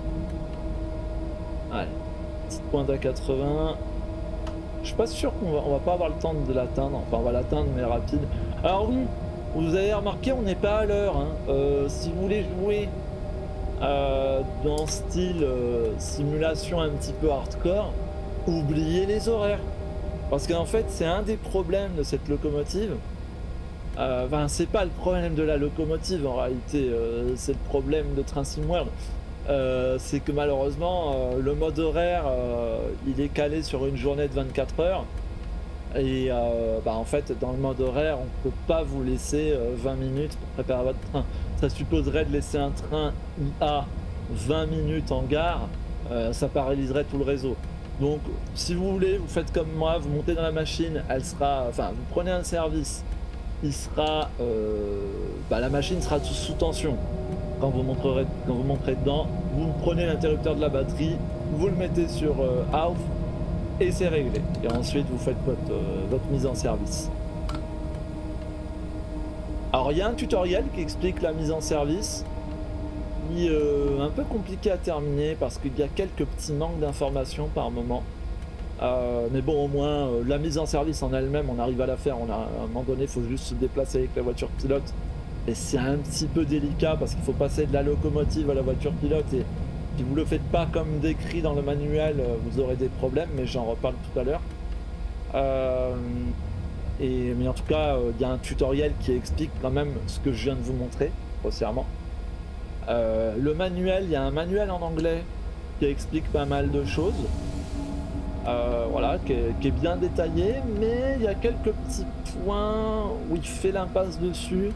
Allez, petite pointe à quatre-vingts. Je suis pas sûr qu'on va, on va pas avoir le temps de l'atteindre. Enfin, on va l'atteindre, mais rapide. Alors oui, vous avez remarqué, on n'est pas à l'heure. Hein. Euh, si vous voulez jouer euh, dans style euh, simulation un petit peu hardcore, oubliez les horaires. Parce qu'en fait, c'est un des problèmes de cette locomotive. Euh, enfin, c'est pas le problème de la locomotive en réalité, euh, c'est le problème de Train Sim World. Euh, c'est que malheureusement euh, le mode horaire euh, il est calé sur une journée de vingt-quatre heures et euh, bah, en fait dans le mode horaire on peut pas vous laisser euh, vingt minutes pour préparer votre train. Ça supposerait de laisser un train I A vingt minutes en gare, euh, ça paralyserait tout le réseau. Donc si vous voulez, vous faites comme moi, vous montez dans la machine, elle sera, enfin vous prenez un service, il sera euh, bah, la machine sera sous tension. Quand vous, montrerez, quand vous monterez dedans, vous prenez l'interrupteur de la batterie, vous le mettez sur euh, off et c'est réglé. Et ensuite vous faites votre, euh, votre mise en service. Alors il y a un tutoriel qui explique la mise en service, qui est euh, un peu compliqué à terminer parce qu'il y a quelques petits manques d'informations par moment. Euh, mais bon, au moins euh, la mise en service en elle-même, on arrive à la faire. On a, à un moment donné, il faut juste se déplacer avec la voiture pilote. Et c'est un petit peu délicat parce qu'il faut passer de la locomotive à la voiture pilote et si vous le faites pas comme décrit dans le manuel, vous aurez des problèmes, mais j'en reparle tout à l'heure. Euh, et mais en tout cas, il euh, y a un tutoriel qui explique quand même ce que je viens de vous montrer, grossièrement. Euh, le manuel, il y a un manuel en anglais qui explique pas mal de choses. Euh, voilà, qui est, qui est bien détaillé, mais il y a quelques petits points où il fait l'impasse dessus.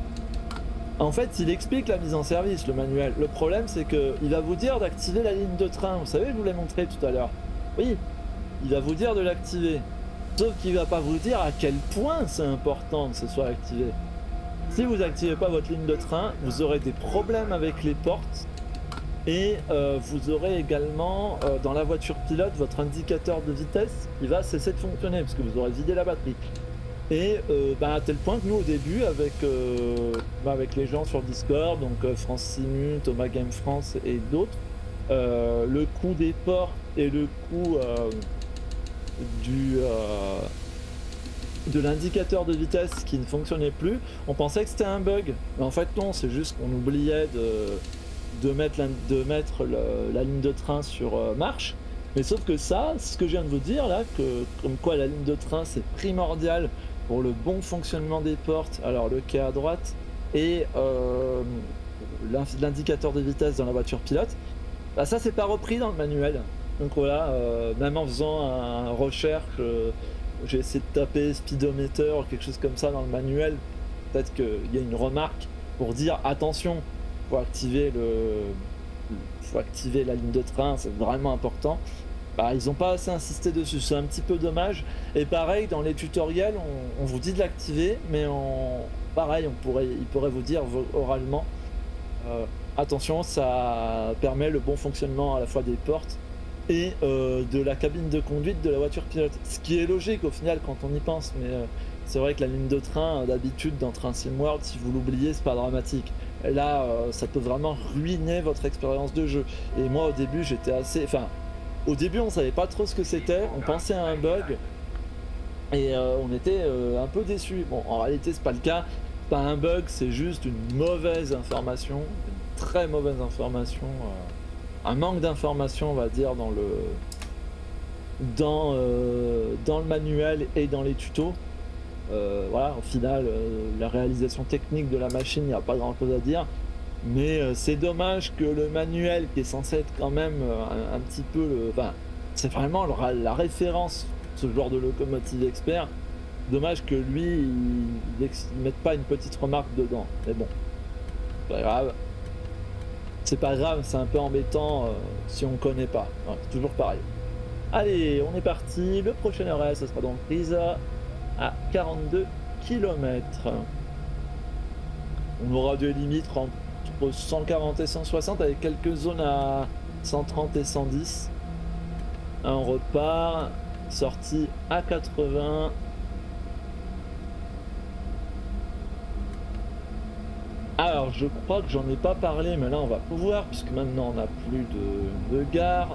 En fait, il explique la mise en service, le manuel. Le problème, c'est qu'il va vous dire d'activer la ligne de train. Vous savez, je vous l'ai montré tout à l'heure. Oui, il va vous dire de l'activer. Sauf qu'il va pas vous dire à quel point c'est important que ce soit activé. Si vous n'activez pas votre ligne de train, vous aurez des problèmes avec les portes. Et euh, vous aurez également, euh, dans la voiture pilote, votre indicateur de vitesse qui va cesser de fonctionner parce que vous aurez vidé la batterie. Et euh, bah, à tel point que nous au début avec, euh, bah, avec les gens sur Discord, donc euh, France Simu, Thomas Game France et d'autres, euh, le coup des ports et le coup euh, du, euh, de l'indicateur de vitesse qui ne fonctionnait plus, on pensait que c'était un bug. Mais en fait non, c'est juste qu'on oubliait de, de mettre, la, de mettre le, la ligne de train sur euh, marche. Mais sauf que ça, ce que je viens de vous dire là, que comme quoi la ligne de train c'est primordial pour le bon fonctionnement des portes, alors le quai à droite et euh, l'indicateur de vitesse dans la voiture pilote, bah ça c'est pas repris dans le manuel. Donc voilà, euh, même en faisant un, un recherche, euh, j'ai essayé de taper speedometer ou quelque chose comme ça dans le manuel, peut-être qu'il y a une remarque pour dire attention, faut activer le, faut activer la ligne de train, c'est vraiment important. Bah, ils n'ont pas assez insisté dessus, c'est un petit peu dommage. Et pareil, dans les tutoriels, on, on vous dit de l'activer, mais on, pareil, on pourrait, il pourrait vous dire oralement, euh, attention, ça permet le bon fonctionnement à la fois des portes et euh, de la cabine de conduite de la voiture pilote. Ce qui est logique au final quand on y pense, mais euh, c'est vrai que la ligne de train, d'habitude dans Train Sim World, si vous l'oubliez, c'est pas dramatique. Là, euh, ça peut vraiment ruiner votre expérience de jeu. Et moi, au début, j'étais assez... Enfin, au début, on savait pas trop ce que c'était, on pensait à un bug, et euh, on était euh, un peu déçus. Bon, en réalité, c'est pas le cas. pas un bug, c'est juste une mauvaise information, une très mauvaise information, euh, un manque d'information on va dire dans le dans, euh, dans le manuel et dans les tutos. Euh, voilà, au final, euh, la réalisation technique de la machine, il n'y a pas grand chose à dire. Mais euh, c'est dommage que le manuel, qui est censé être quand même euh, un, un petit peu le. Enfin, c'est vraiment le, la référence, ce genre de locomotive expert. Dommage que lui, il ne mette pas une petite remarque dedans. Mais bon, c'est pas grave. C'est pas grave, c'est un peu embêtant euh, si on connaît pas. Ouais, c'est toujours pareil. Allez, on est parti. Le prochain arrêt, ce sera donc Riza à quarante-deux kilomètres. On aura des limites entre cent quarante et cent soixante avec quelques zones à cent trente et cent dix. On repart. Sortie à quatre-vingts. Alors, je crois que j'en ai pas parlé, mais là on va pouvoir, puisque maintenant on n'a plus de, de gare.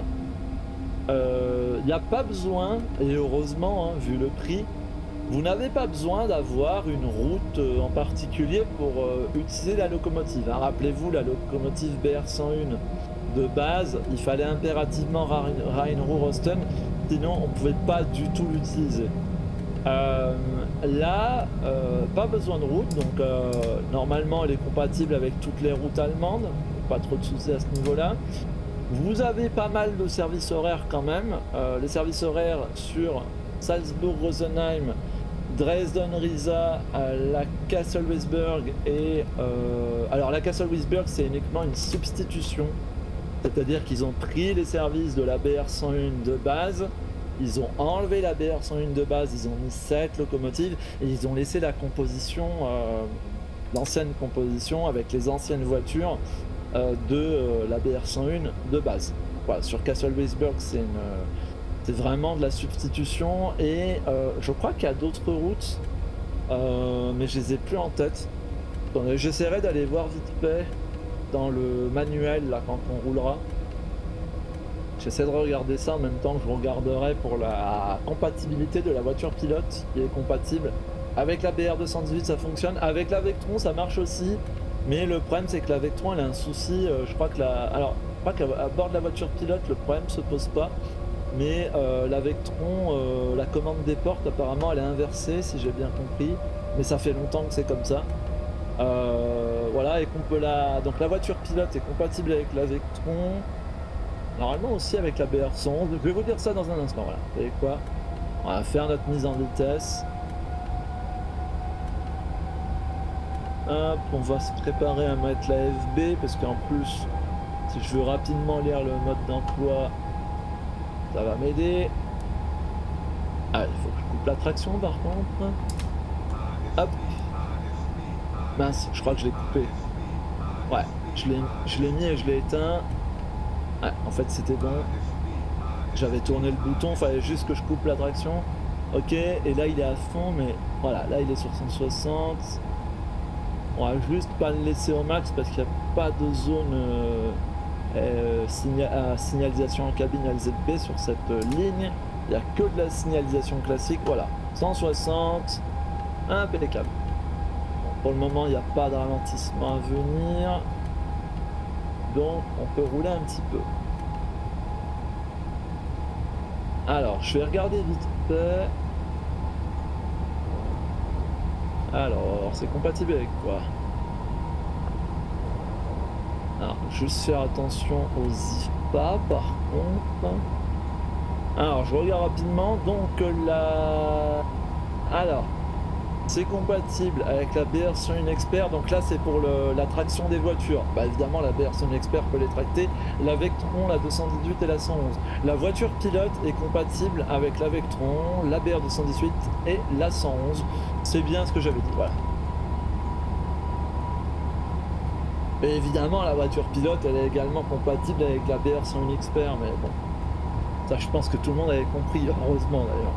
Il euh, n'y a pas besoin, et heureusement, hein, vu le prix, vous n'avez pas besoin d'avoir une route euh, en particulier pour euh, utiliser la locomotive. Hein. Rappelez-vous, la locomotive B R cent un de base, il fallait impérativement Rhein-Ruhr-Osten, sinon on ne pouvait pas du tout l'utiliser. Euh, là, euh, pas besoin de route, donc euh, normalement elle est compatible avec toutes les routes allemandes, pas trop de soucis à ce niveau-là. Vous avez pas mal de services horaires quand même. Euh, les services horaires sur Salzbourg-Rosenheim, Dresden-Riesa, euh, la Kassel-Weisberg et... Euh, alors la Kassel-Weisberg c'est uniquement une substitution. C'est-à-dire qu'ils ont pris les services de la B R cent un de base, ils ont enlevé la B R cent un de base, ils ont mis sept locomotives et ils ont laissé la composition, euh, l'ancienne composition avec les anciennes voitures Euh, de euh, la B R cent un de base. Voilà, sur Kassel-Weisberg, c'est une, euh, c'est vraiment de la substitution et euh, je crois qu'il y a d'autres routes, euh, mais je les ai plus en tête. J'essaierai d'aller voir vite fait dans le manuel là quand on roulera. J'essaie de regarder ça en même temps que je regarderai pour la compatibilité de la voiture pilote qui est compatible avec la B R deux cent dix-huit. Ça fonctionne avec la Vectron, ça marche aussi. Mais le problème c'est que la Vectron elle a un souci, euh, je crois que la... Alors, je crois qu'à bord de la voiture pilote le problème se pose pas, mais euh, la Vectron, euh, la commande des portes apparemment elle est inversée si j'ai bien compris, mais ça fait longtemps que c'est comme ça. Euh, voilà, et qu'on peut la... Donc la voiture pilote est compatible avec la Vectron, normalement aussi avec la B R cent onze, je vais vous dire ça dans un instant, voilà. Vous savez quoi? On va faire notre mise en vitesse. Hop, on va se préparer à mettre la F B parce qu'en plus, si je veux rapidement lire le mode d'emploi, ça va m'aider. Ah, il faut que je coupe la traction par contre. Hop. Mince, je crois que je l'ai coupé. Ouais, je l'ai mis et je l'ai éteint. Ouais, en fait c'était bon. J'avais tourné le bouton, il fallait juste que je coupe la traction. Ok, et là il est à fond, mais voilà, là il est sur cent soixante. On va juste pas le laisser au max parce qu'il n'y a pas de zone euh, euh, signa à signalisation en cabine L Z B sur cette euh, ligne. Il n'y a que de la signalisation classique. Voilà, cent soixante, impeccable. Bon, pour le moment, il n'y a pas de ralentissement à venir. Donc, on peut rouler un petit peu. Alors, je vais regarder vite fait. Alors, c'est compatible avec quoi? Alors, juste faire attention aux I F P A par contre. Alors, je regarde rapidement. Donc, la... Alors, c'est compatible avec la B R cent un Expert. Donc là, c'est pour le, la traction des voitures. Bah, évidemment, la B R cent un Expert peut les tracter. La Vectron, la deux cent dix-huit et la cent onze. La voiture pilote est compatible avec la Vectron, la B R deux cent dix-huit et la cent onze. C'est bien ce que j'avais dit, voilà. Et évidemment, la voiture pilote, elle est également compatible avec la B R cent un Expert, mais bon. Ça, je pense que tout le monde avait compris, heureusement d'ailleurs.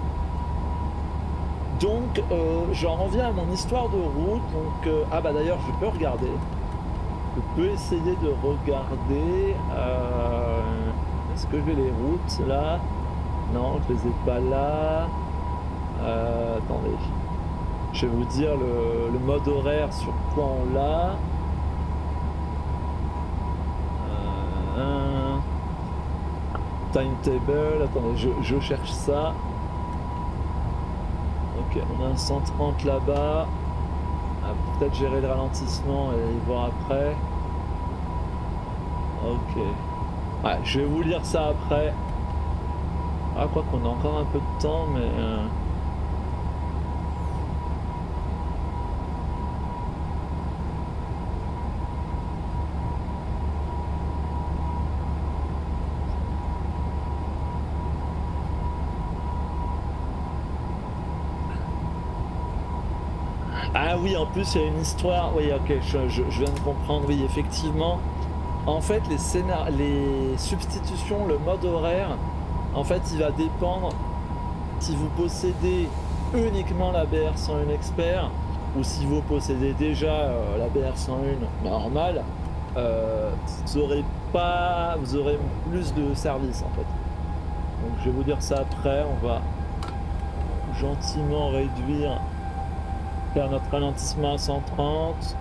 Donc, euh, j'en reviens à mon histoire de route. Donc, euh, ah bah d'ailleurs, je peux regarder. Je peux essayer de regarder. Euh, Est-ce que j'ai les routes là? Non, je les ai pas là. Euh, attendez. Je vais vous dire le, le mode horaire sur quoi on l'a. Euh, timetable, attendez, je, je cherche ça. Ok, on a un cent trente là-bas. Ah, peut-être gérer le ralentissement et y voir après. Ok. Ouais, je vais vous lire ça après. Ah, quoi qu'on a encore un peu de temps, mais... Euh... Ah oui, en plus, il y a une histoire. Oui, ok, je, je, je viens de comprendre. Oui, effectivement. En fait, les, scénar... les substitutions, le mode horaire, en fait, il va dépendre si vous possédez uniquement la B R cent un Expert ou si vous possédez déjà euh, la B R cent un normale, euh, vous aurez pas, vous aurez plus de services en fait. Donc je vais vous dire ça après. On va gentiment réduire, faire notre ralentissement à cent trente.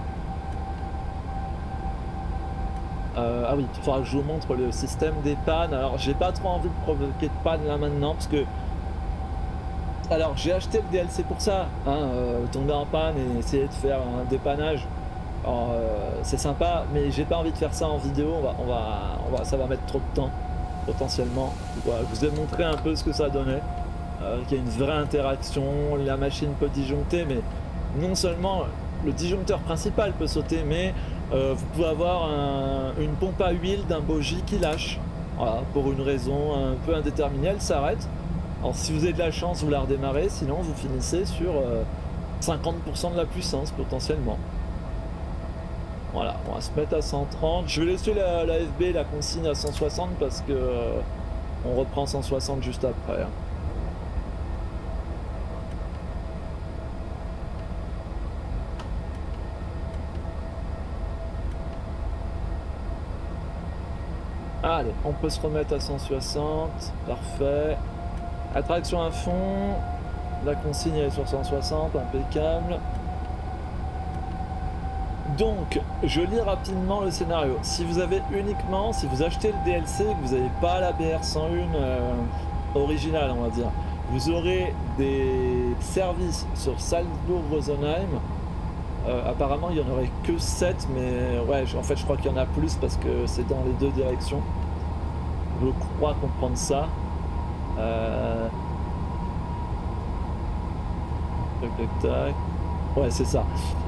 Euh, ah oui, il faudra que je vous montre le système des pannes. Alors j'ai pas trop envie de provoquer de panne là maintenant parce que alors j'ai acheté le D L C pour ça, hein, euh, tomber en panne et essayer de faire un dépannage. Euh, c'est sympa, mais j'ai pas envie de faire ça en vidéo. On va, on va, on va, ça va mettre trop de temps potentiellement. Voilà, je vous ai montré un peu ce que ça donnait. Euh, qu'il y a une vraie interaction, la machine peut disjoncter, mais non seulement le disjoncteur principal peut sauter, mais euh, vous pouvez avoir un, une pompe à huile d'un bogie qui lâche. Voilà, pour une raison un peu indéterminée, elle s'arrête. Alors si vous avez de la chance, vous la redémarrez, sinon vous finissez sur euh, cinquante pour cent de la puissance potentiellement. Voilà, on va se mettre à cent trente. Je vais laisser la, la F B, la consigne à cent soixante parce que euh, on reprend cent soixante juste après. Hein. Allez, on peut se remettre à cent soixante, parfait. Attraction à fond, la consigne est sur cent soixante, impeccable. Donc, je lis rapidement le scénario. Si vous avez uniquement, si vous achetez le D L C, que vous n'avez pas la B R cent un euh, originale, on va dire, vous aurez des services sur Salzbourg-Rosenheim. Euh, apparemment, il n'y en aurait que sept, mais ouais, en fait, je crois qu'il y en a plus parce que c'est dans les deux directions. Je crois comprendre ça. Euh... Tac, tac, tac. Ouais, c'est ça.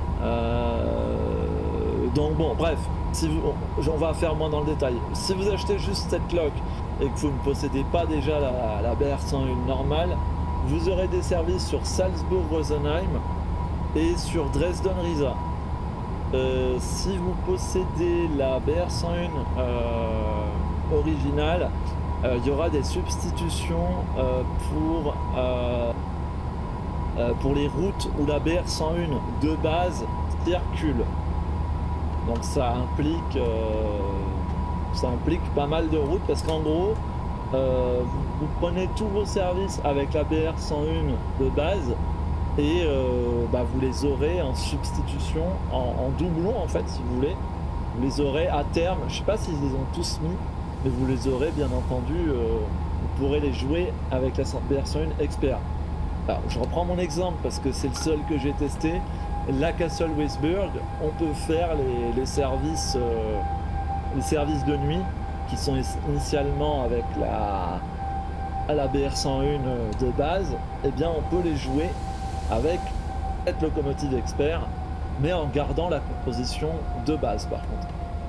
Euh... Donc bon, bref, si vous... on va faire moins dans le détail. Si vous achetez juste cette lock et que vous ne possédez pas déjà la, la B R cent un normale, vous aurez des services sur Salzbourg-Rosenheim et sur Dresden-Riesa. Euh, si vous possédez la B R cent un euh, originale, euh, il y aura des substitutions euh, pour, euh, euh, pour les routes où la B R cent un de base circule. Donc ça implique, euh, ça implique pas mal de routes parce qu'en gros, euh, vous, vous prenez tous vos services avec la B R cent un de base et euh, bah, vous les aurez en substitution, en, en doublon en fait si vous voulez. Vous les aurez à terme, je sais pas s'ils les ont tous mis, mais vous les aurez bien entendu, euh, vous pourrez les jouer avec la B R cent un Expert. Alors, je reprends mon exemple parce que c'est le seul que j'ai testé. La Castle Weisburg, on peut faire les, les services euh, les services de nuit qui sont initialement avec la, à la B R cent un de base, et eh bien on peut les jouer avec cette locomotive expert, mais en gardant la composition de base par contre.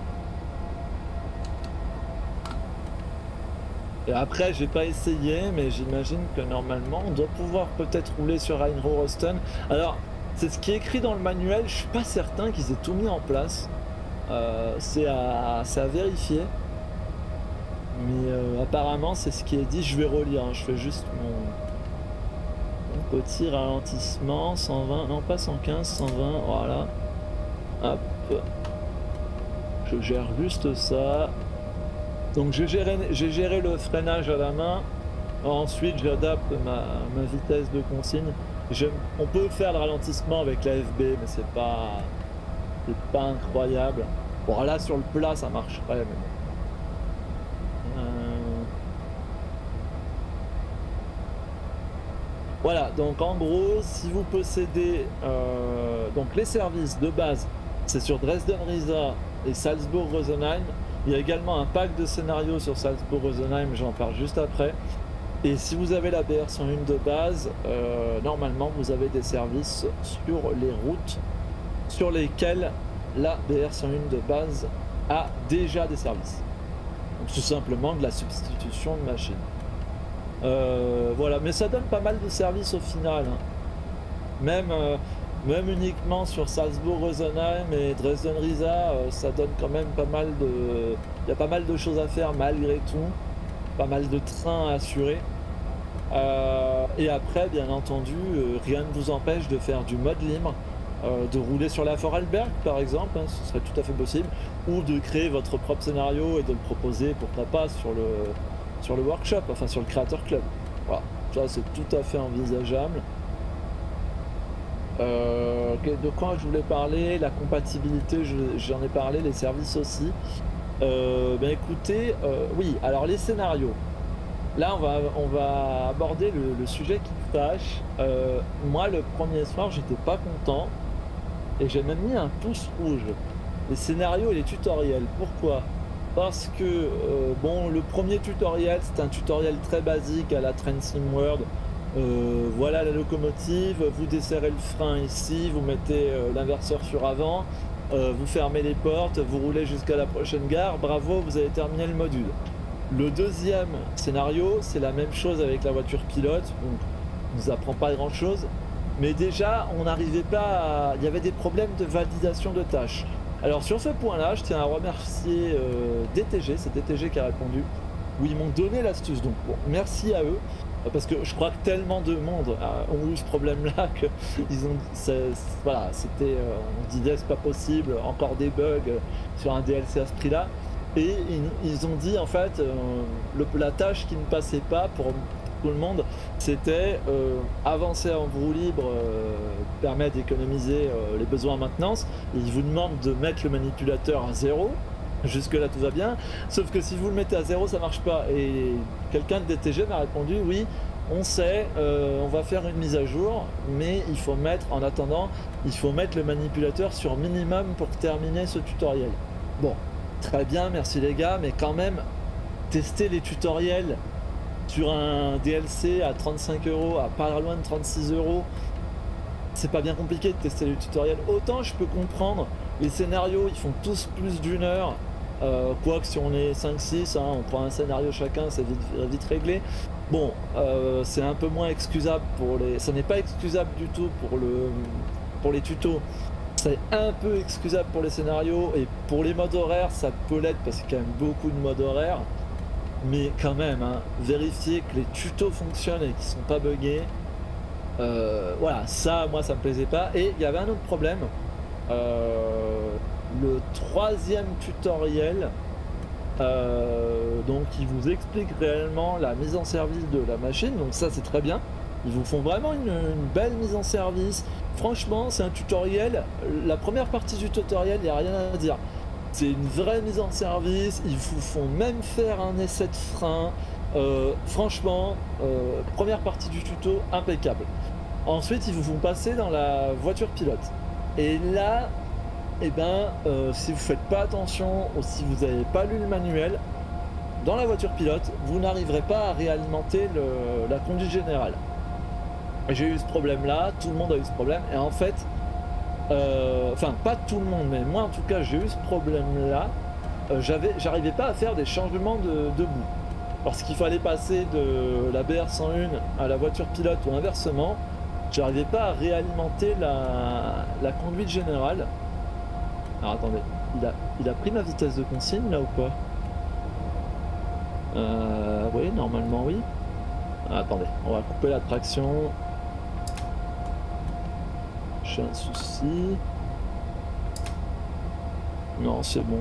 Et après, j'ai pas essayé, mais j'imagine que normalement, on doit pouvoir peut-être rouler sur Rheinrosten. Alors, c'est ce qui est écrit dans le manuel, je suis pas certain qu'ils aient tout mis en place. Euh, c'est à, à vérifier. Mais euh, apparemment, c'est ce qui est dit. Je vais relire, hein. Je fais juste mon, mon petit ralentissement. cent vingt, non pas cent quinze, cent vingt, voilà. Hop. Je gère juste ça. Donc j'ai géré, j'ai géré le freinage à la main. Ensuite j'adapte ma, ma vitesse de consigne. On peut faire le ralentissement avec la F B, mais c'est pas, c'est pas incroyable. Bon, là sur le plat ça marcherait, mais bon. Euh... Voilà, donc en gros, si vous possédez euh, donc les services de base, c'est sur Dresden-Riesa et Salzbourg-Rosenheim. Il y a également un pack de scénarios sur Salzbourg-Rosenheim, j'en parle juste après. Et si vous avez la B R cent un de base, euh, normalement vous avez des services sur les routes sur lesquelles la B R cent un de base a déjà des services. Donc tout simplement de la substitution de machines. Euh, voilà, mais ça donne pas mal de services au final. Hein. Même, euh, même uniquement sur Salzbourg-Rosenheim et Dresden-Riesa, euh, ça donne quand même pas mal de... Il y a pas mal de choses à faire malgré tout. Pas mal de trains à assurer. Euh, et après, bien entendu, euh, rien ne vous empêche de faire du mode libre, euh, de rouler sur la Vorarlberg par exemple, hein, ce serait tout à fait possible, ou de créer votre propre scénario et de le proposer, pourquoi pas, sur le, sur le workshop, enfin sur le Creator Club. Voilà, ça c'est tout à fait envisageable. Euh, de quoi je voulais parler? La compatibilité, j'en ai parlé, les services aussi. Euh, ben écoutez, euh, oui, alors les scénarios. Là, on va, on va aborder le, le sujet qui fâche. Euh, moi, le premier soir, j'étais pas content. Et j'ai même mis un pouce rouge. Les scénarios et les tutoriels. Pourquoi? Parce que, euh, bon, le premier tutoriel, c'est un tutoriel très basique à la Train Sim World. Euh, voilà la locomotive, vous desserrez le frein ici, vous mettez euh, l'inverseur sur avant, euh, vous fermez les portes, vous roulez jusqu'à la prochaine gare, bravo, vous avez terminé le module. Le deuxième scénario, c'est la même chose avec la voiture pilote, donc on ne nous apprend pas grand chose, mais déjà on n'arrivait pas à... il y avait des problèmes de validation de tâches. Alors sur ce point là, je tiens à remercier euh, D T G, c'est D T G qui a répondu, où ils m'ont donné l'astuce, donc bon, merci à eux, parce que je crois que tellement de monde ont eu ce problème là que ils ont, voilà, c'était, euh, on disait c'est pas possible, encore des bugs sur un D L C à ce prix là. Et ils, ils ont dit en fait euh, le, la tâche qui ne passait pas pour tout le monde, c'était euh, avancer en roue libre, euh, permet d'économiser euh, les besoins en maintenance. Et ils vous demandent de mettre le manipulateur à zéro. Jusque là tout va bien. Sauf que si vous le mettez à zéro, ça marche pas. Et quelqu'un de D T G m'a répondu oui, on sait, euh, on va faire une mise à jour, mais il faut mettre, en attendant, il faut mettre le manipulateur sur minimum pour terminer ce tutoriel. Bon. Très bien, merci les gars, mais quand même, tester les tutoriels sur un D L C à trente-cinq euros, à pas loin de trente-six euros, c'est pas bien compliqué de tester les tutoriels. Autant je peux comprendre, les scénarios, ils font tous plus d'une heure, euh, quoique si on est cinq six, hein, on prend un scénario chacun, c'est vite, vite réglé. Bon, euh, c'est un peu moins excusable pour les... Ça n'est pas excusable du tout pour, le... pour les tutos. C'est un peu excusable pour les scénarios et pour les modes horaires ça peut l'être parce qu'il y a quand même beaucoup de modes horaires, mais quand même hein, vérifier que les tutos fonctionnent et qu'ils sont pas buggés, euh, voilà, ça moi ça me plaisait pas. Et il y avait un autre problème, euh, le troisième tutoriel, euh, donc il vous explique réellement la mise en service de la machine, donc ça c'est très bien. Ils vous font vraiment une, une belle mise en service. Franchement, c'est un tutoriel. La première partie du tutoriel, il n'y a rien à dire. C'est une vraie mise en service. Ils vous font même faire un essai de frein. Euh, franchement, euh, première partie du tuto, impeccable. Ensuite, ils vous font passer dans la voiture pilote. Et là, eh ben, euh, si vous faites pas attention ou si vous n'avez pas lu le manuel, dans la voiture pilote, vous n'arriverez pas à réalimenter le, la conduite générale. J'ai eu ce problème là, tout le monde a eu ce problème, et en fait, euh, enfin pas tout le monde, mais moi en tout cas j'ai eu ce problème là, euh, j'arrivais pas à faire des changements de, de bout, parce qu'il fallait passer de la B R cent un à la voiture pilote ou inversement, j'arrivais pas à réalimenter la, la conduite générale. Alors attendez, il a, il a pris ma vitesse de consigne là ou pas? euh, Oui, normalement oui. Ah, attendez, on va couper la traction. J'ai un souci. Non, c'est bon.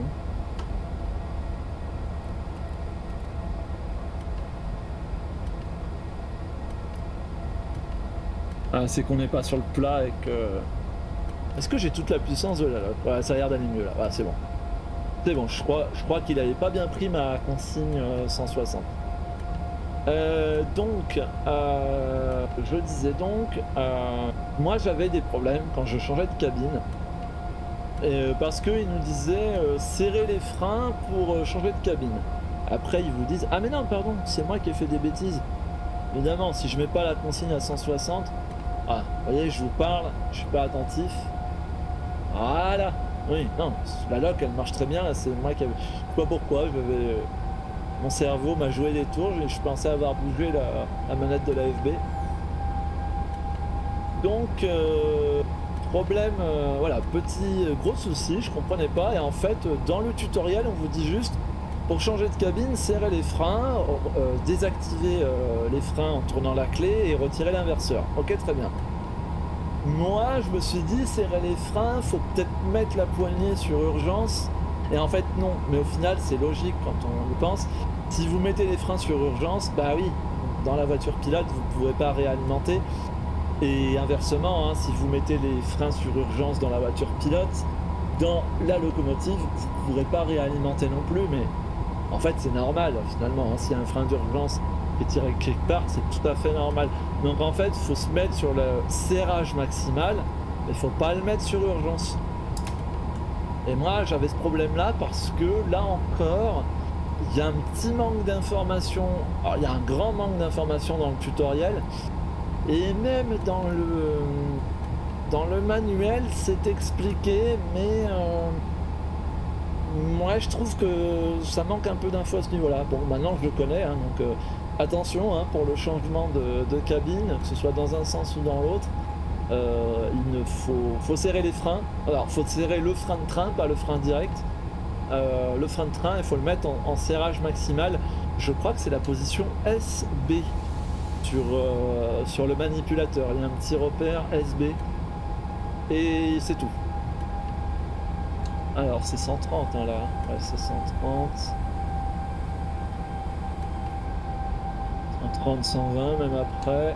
Ah, c'est qu'on n'est pas sur le plat et que... Est-ce que j'ai toute la puissance de la loc? Ouais, ça a l'air d'aller mieux là, ouais, c'est bon. C'est bon, je crois, je crois qu'il avait pas bien pris ma consigne euh, cent soixante. Euh, donc, euh, je disais donc, euh, moi j'avais des problèmes quand je changeais de cabine. Euh, parce qu'ils nous disaient euh, serrer les freins pour euh, changer de cabine. Après ils vous disent, ah mais non pardon, c'est moi qui ai fait des bêtises. Évidemment, si je mets pas la consigne à cent soixante, ah, vous voyez, je vous parle, je suis pas attentif. Voilà. Oui, non, la loc elle marche très bien, c'est moi qui avais... Je sais pas pourquoi, j'avais... Mon cerveau m'a joué des tours, je pensais avoir bougé la, la manette de la F B. Donc, euh, problème, euh, voilà, petit euh, gros souci, je comprenais pas. Et en fait, dans le tutoriel, on vous dit juste, pour changer de cabine, serrer les freins, euh, désactiver euh, les freins en tournant la clé et retirer l'inverseur. Ok, très bien. Moi, je me suis dit, serrer les freins, faut peut-être mettre la poignée sur urgence. Et en fait, non. Mais au final, c'est logique quand on y pense. Si vous mettez les freins sur urgence, bah oui, dans la voiture pilote, vous ne pouvez pas réalimenter. Et inversement, hein, si vous mettez les freins sur urgence dans la voiture pilote, dans la locomotive, vous ne pourrez pas réalimenter non plus. Mais en fait, c'est normal, finalement. Hein, s'il y a un frein d'urgence qui est tiré quelque part, c'est tout à fait normal. Donc en fait, il faut se mettre sur le serrage maximal, mais il ne faut pas le mettre sur urgence. Et moi, j'avais ce problème-là parce que, là encore, il y a un petit manque d'informations. Alors, il y a un grand manque d'informations dans le tutoriel. Et même dans le, dans le manuel, c'est expliqué, mais euh, moi, je trouve que ça manque un peu d'infos à ce niveau-là. Bon, maintenant, je le connais, hein, donc euh, attention hein, pour le changement de, de cabine, que ce soit dans un sens ou dans l'autre. Euh, il ne faut, faut serrer les freins. Alors, faut serrer le frein de train, pas le frein direct. Euh, le frein de train, il faut le mettre en, en serrage maximal. Je crois que c'est la position S B sur, euh, sur le manipulateur. Il y a un petit repère S B et c'est tout. Alors, c'est cent trente hein, là. Ouais, c'est cent trente. cent trente, cent vingt même après.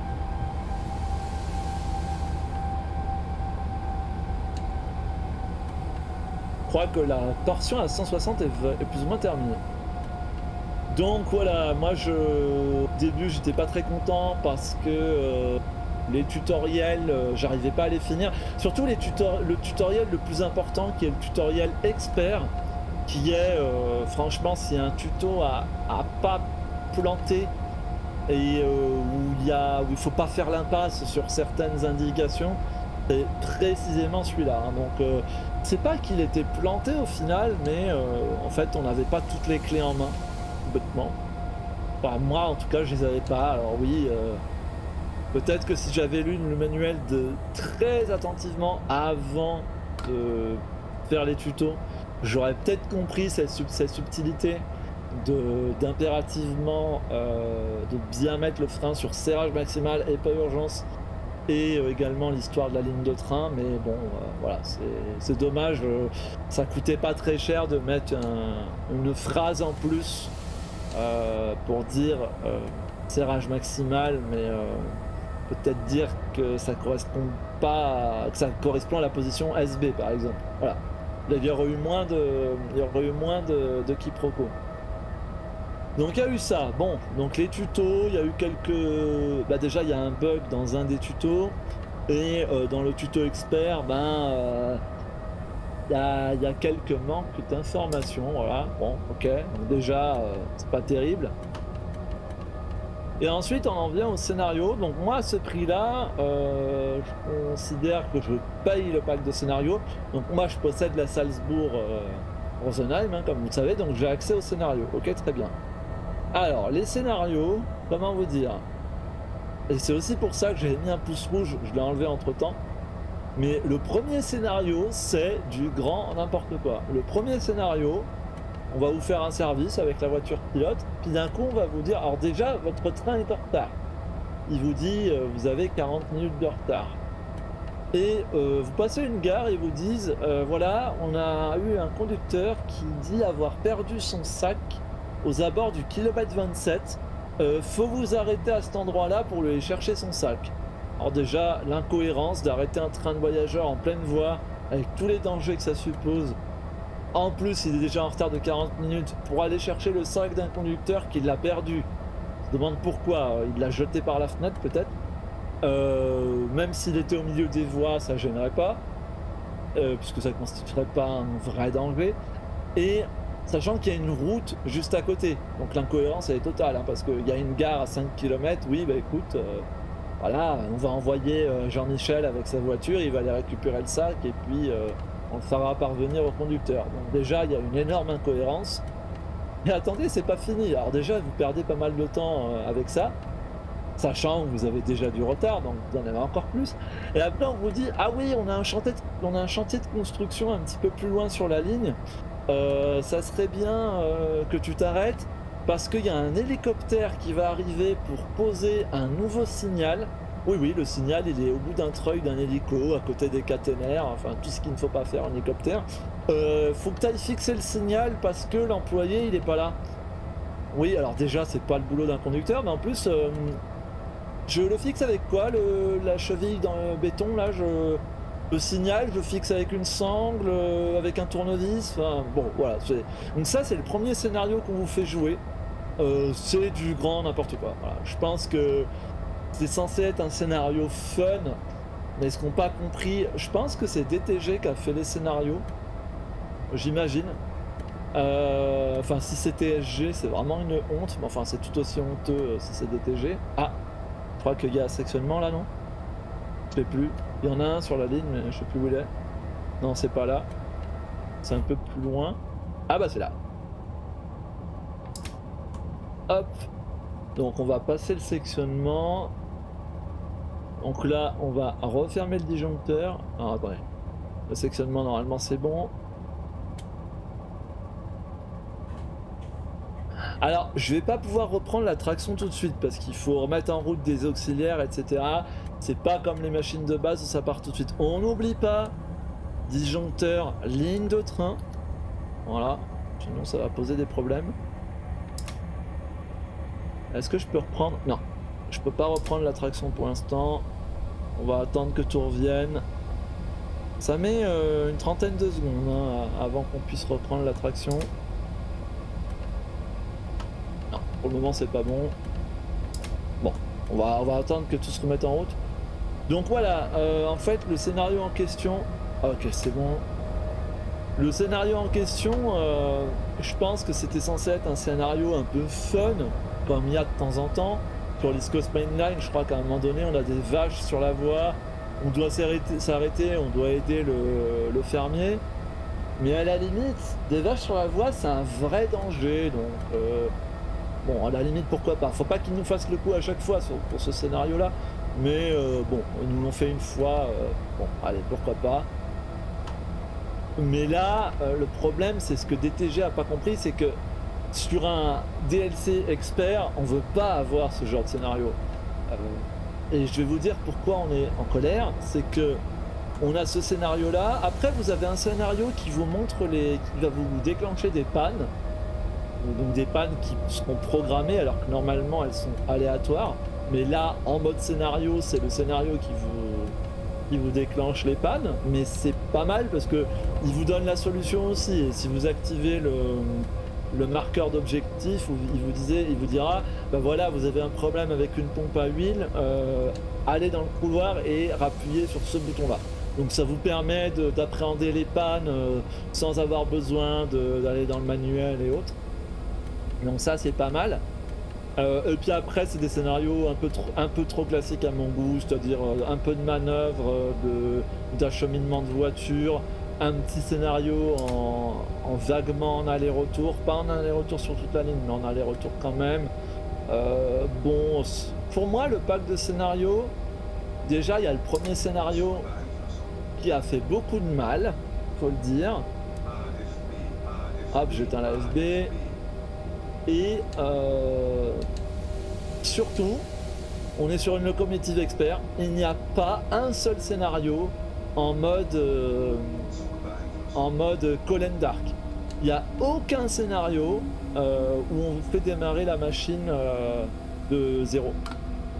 Je crois que la portion à cent soixante est, est plus ou moins terminée. Donc voilà, moi je au début j'étais pas très content parce que euh, les tutoriels, euh, j'arrivais pas à les finir. Surtout les tutor le tutoriel le plus important qui est le tutoriel expert, qui est euh, franchement c'est un tuto à, à pas planter et euh, où il y a où il faut pas faire l'impasse sur certaines indications. C'est précisément celui-là. Hein. Donc euh, c'est pas qu'il était planté au final, mais euh, en fait on n'avait pas toutes les clés en main. Complètement. Enfin, moi en tout cas je les avais pas. Alors oui, euh, peut-être que si j'avais lu le manuel de très attentivement avant de faire les tutos, j'aurais peut-être compris cette, sub cette subtilité de d'impérativement euh, de bien mettre le frein sur serrage maximal et pas urgence, et euh, également l'histoire de la ligne de train. Mais bon euh, voilà, c'est dommage, euh, ça coûtait pas très cher de mettre un, une phrase en plus euh, pour dire euh, serrage maximal, mais euh, peut-être dire que ça correspond pas à, que ça correspond à la position S B par exemple. Voilà, il y aurait eu moins de il y aurait eu moins de, de quiproquos. Donc il y a eu ça. Bon, donc les tutos, il y a eu quelques... Bah déjà il y a un bug dans un des tutos, et euh, dans le tuto expert, ben euh, il y a, y a quelques manques d'informations, voilà. Bon, ok, donc déjà euh, c'est pas terrible. Et ensuite on en vient au scénario. Donc moi à ce prix-là, euh, je considère que je paye le pack de scénario. Donc moi je possède la Salzbourg euh, Rosenheim, hein, comme vous le savez, donc j'ai accès au scénario. Ok, très bien. Alors, les scénarios, comment vous dire? Et c'est aussi pour ça que j'ai mis un pouce rouge, je l'ai enlevé entre temps. Mais le premier scénario, c'est du grand n'importe quoi. Le premier scénario, on va vous faire un service avec la voiture pilote, puis d'un coup, on va vous dire, alors déjà, votre train est en retard. Il vous dit, euh, vous avez quarante minutes de retard. Et euh, vous passez une gare, ils vous disent, euh, voilà, on a eu un conducteur qui dit avoir perdu son sac aux abords du kilomètre vingt-sept, euh, faut vous arrêter à cet endroit là pour lui aller chercher son sac. Alors déjà, l'incohérence d'arrêter un train de voyageurs en pleine voie, avec tous les dangers que ça suppose. En plus, il est déjà en retard de quarante minutes pour aller chercher le sac d'un conducteur qui l'a perdu. On se demande pourquoi, il l'a jeté par la fenêtre peut-être. Euh, même s'il était au milieu des voies, ça gênerait pas, euh, puisque ça ne constituerait pas un vrai danger. Et sachant qu'il y a une route juste à côté, donc l'incohérence elle est totale, hein, parce qu'il y a une gare à cinq kilomètres, oui bah écoute, euh, voilà, on va envoyer euh, Jean-Michel avec sa voiture, il va aller récupérer le sac et puis euh, on le fera parvenir au conducteur. Donc déjà il y a une énorme incohérence. Et attendez, c'est pas fini, alors déjà vous perdez pas mal de temps euh, avec ça, sachant que vous avez déjà du retard, donc vous en avez encore plus. Et après on vous dit, ah oui, on a un chantier de, on a un chantier de construction un petit peu plus loin sur la ligne, euh, ça serait bien euh, que tu t'arrêtes, parce qu'il y a un hélicoptère qui va arriver pour poser un nouveau signal. Oui, oui, le signal, il est au bout d'un treuil d'un hélico, à côté des caténaires, enfin tout ce qu'il ne faut pas faire en hélicoptère. Euh, faut que tu ailles fixer le signal parce que l'employé, il est pas là. Oui, alors déjà, c'est pas le boulot d'un conducteur, mais en plus... Euh, je le fixe avec quoi, le, la cheville dans le béton, là, je le signal, je le fixe avec une sangle, euh, avec un tournevis, enfin, bon, voilà. Donc ça, c'est le premier scénario qu'on vous fait jouer. Euh, c'est du grand n'importe quoi. Voilà. Je pense que c'est censé être un scénario fun, mais ce qu'on n'a pas compris, je pense que c'est D T G qui a fait les scénarios, j'imagine. Euh, enfin, si c'est T S G, c'est vraiment une honte, mais enfin, c'est tout aussi honteux si c'est D T G. Ah! Je crois qu'il y a un sectionnement là, non? Je sais plus. Il y en a un sur la ligne, mais je sais plus où il est. Non, c'est pas là. C'est un peu plus loin. Ah bah c'est là. Hop. Donc on va passer le sectionnement. Donc là, on va refermer le disjoncteur. Alors attendez. Le sectionnement, normalement, c'est bon. Alors, je vais pas pouvoir reprendre la traction tout de suite parce qu'il faut remettre en route des auxiliaires, et cetera. C'est pas comme les machines de base où ça part tout de suite. On n'oublie pas, disjoncteur, ligne de train. Voilà, sinon ça va poser des problèmes. Est-ce que je peux reprendre? Non, je peux pas reprendre la traction pour l'instant. On va attendre que tout revienne. Ça met euh, une trentaine de secondes hein, avant qu'on puisse reprendre la traction. Pour le moment c'est pas bon. Bon, on va, on va attendre que tout se remette en route. Donc voilà, euh, en fait le scénario en question... Ok, c'est bon. Le scénario en question, euh, je pense que c'était censé être un scénario un peu fun, comme il y a de temps en temps. Sur l'East Coast Main Line, je crois qu'à un moment donné on a des vaches sur la voie, on doit s'arrêter, on doit aider le, le fermier. Mais à la limite, des vaches sur la voie c'est un vrai danger, donc... Euh, bon, à la limite, pourquoi pas. Faut pas qu'ils nous fassent le coup à chaque fois sur, pour ce scénario-là. Mais euh, bon, ils nous l'ont fait une fois. Euh, bon, allez, pourquoi pas. Mais là, euh, le problème, c'est ce que D T G a pas compris, c'est que sur un D L C expert, on veut pas avoir ce genre de scénario. Euh, et je vais vous dire pourquoi on est en colère. C'est que on a ce scénario-là. Après, vous avez un scénario qui vous montre les, qui va vous déclencher des pannes. Donc des pannes qui seront programmées alors que normalement elles sont aléatoires, mais là en mode scénario c'est le scénario qui vous qui vous déclenche les pannes, mais c'est pas mal parce que il vous donne la solution aussi. Et si vous activez le, le marqueur d'objectif, il vous disait, il vous dira ben voilà, vous avez un problème avec une pompe à huile, euh, allez dans le couloir et rappuyez sur ce bouton là. Donc ça vous permet d'appréhender les pannes euh, sans avoir besoin d'aller dans le manuel et autres. Donc ça c'est pas mal. Euh, et puis après c'est des scénarios un peu trop, un peu trop classiques à mon goût, c'est-à-dire euh, un peu de manœuvre, euh, d'acheminement de, de voiture, un petit scénario en, en vaguement en aller-retour, pas en aller-retour sur toute la ligne, mais en aller-retour quand même. Euh, bon, pour moi le pack de scénarios, déjà il y a le premier scénario qui a fait beaucoup de mal, faut le dire. Hop, j'éteins la F B. Et euh, surtout, on est sur une locomotive expert. Il n'y a pas un seul scénario en mode euh, en mode Colin Dark. Il n'y a aucun scénario euh, où on fait démarrer la machine euh, de zéro.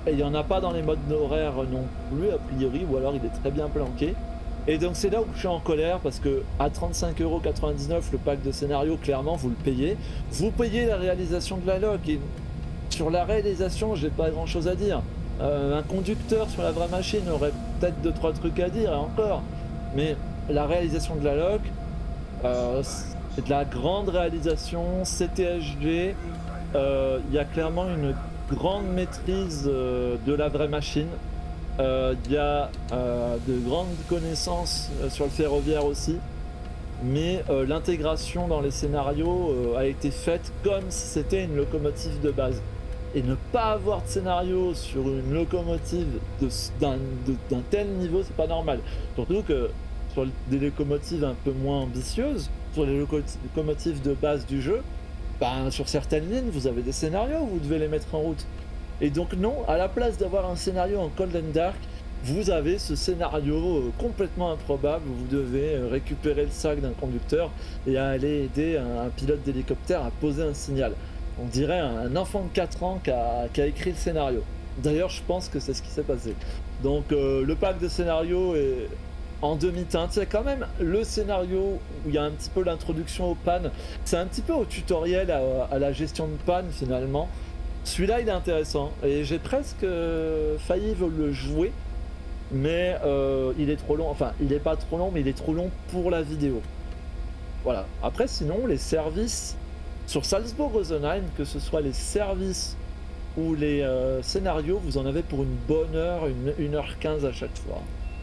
et il n'y en a pas dans les modes horaires non plus a priori, ou alors il est très bien planqué. Et donc c'est là où je suis en colère parce que à trente-cinq euros quatre-vingt-dix-neuf le pack de scénario, clairement vous le payez. Vous payez la réalisation de la loc et sur la réalisation j'ai pas grand chose à dire. Euh, un conducteur sur la vraie machine aurait peut-être deux trois trucs à dire et encore. Mais la réalisation de la loc, euh, c'est de la grande réalisation, C T S G, il euh, y a clairement une grande maîtrise euh, de la vraie machine. Il euh, y a euh, de grandes connaissances euh, sur le ferroviaire aussi, mais euh, l'intégration dans les scénarios euh, a été faite comme si c'était une locomotive de base. Et ne pas avoir de scénario sur une locomotive d'un de, tel niveau, c'est pas normal. Surtout que sur des locomotives un peu moins ambitieuses, sur les locomotives de base du jeu, ben, sur certaines lignes, vous avez des scénarios, vous devez les mettre en route. Et donc non, à la place d'avoir un scénario en Cold and Dark, vous avez ce scénario euh, complètement improbable où vous devez euh, récupérer le sac d'un conducteur et aller aider un, un pilote d'hélicoptère à poser un signal. On dirait un, un enfant de quatre ans qui a, qui a écrit le scénario. D'ailleurs, je pense que c'est ce qui s'est passé. Donc euh, le pack de scénario est en demi-teinte. Il y a quand même le scénario où il y a un petit peu l'introduction aux pannes. C'est un petit peu au tutoriel à, à la gestion de panne finalement. Celui-là il est intéressant et j'ai presque euh, failli le jouer, mais euh, il est trop long, enfin il est pas trop long mais il est trop long pour la vidéo. Voilà, après sinon les services sur Salzburg-Rosenheim, que ce soit les services ou les euh, scénarios, vous en avez pour une bonne heure, une, une heure quinze à chaque fois.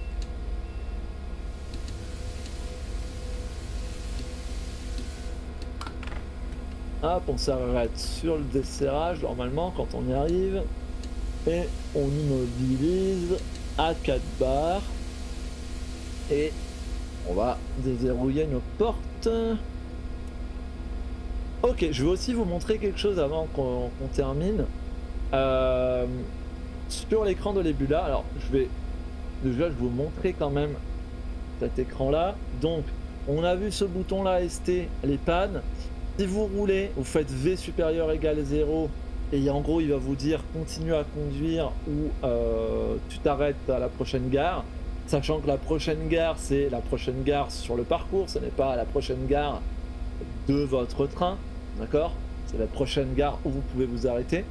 Hop, on s'arrête sur le desserrage normalement quand on y arrive et on immobilise à quatre barres et on va déverrouiller nos portes. Ok, je vais aussi vous montrer quelque chose avant qu'on qu'on termine. Euh, sur l'écran de l'Ebula, alors je vais déjà je vais vous montrer quand même cet écran là. Donc on a vu ce bouton là S T, les pannes. Si vous roulez, vous faites V supérieur égale zéro et en gros il va vous dire continue à conduire ou euh, tu t'arrêtes à la prochaine gare, sachant que la prochaine gare c'est la prochaine gare sur le parcours, ce n'est pas la prochaine gare de votre train, d'accord? C'est la prochaine gare où vous pouvez vous arrêter.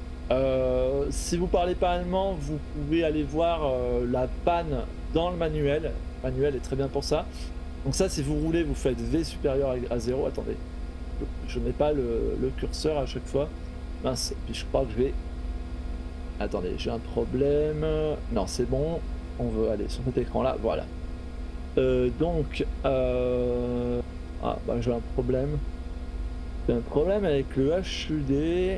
Euh, si vous parlez pas allemand, vous pouvez aller voir euh, la panne dans le manuel. Le manuel est très bien pour ça. Donc ça, si vous roulez, vous faites V supérieur à zéro. Attendez. Je mets pas le, le curseur à chaque fois. Mince, puis je crois que je vais... Attendez, j'ai un problème. Non, c'est bon. On veut aller sur cet écran-là. Voilà. Euh, donc... Euh... Ah, bah j'ai un problème. J'ai un problème avec le H U D.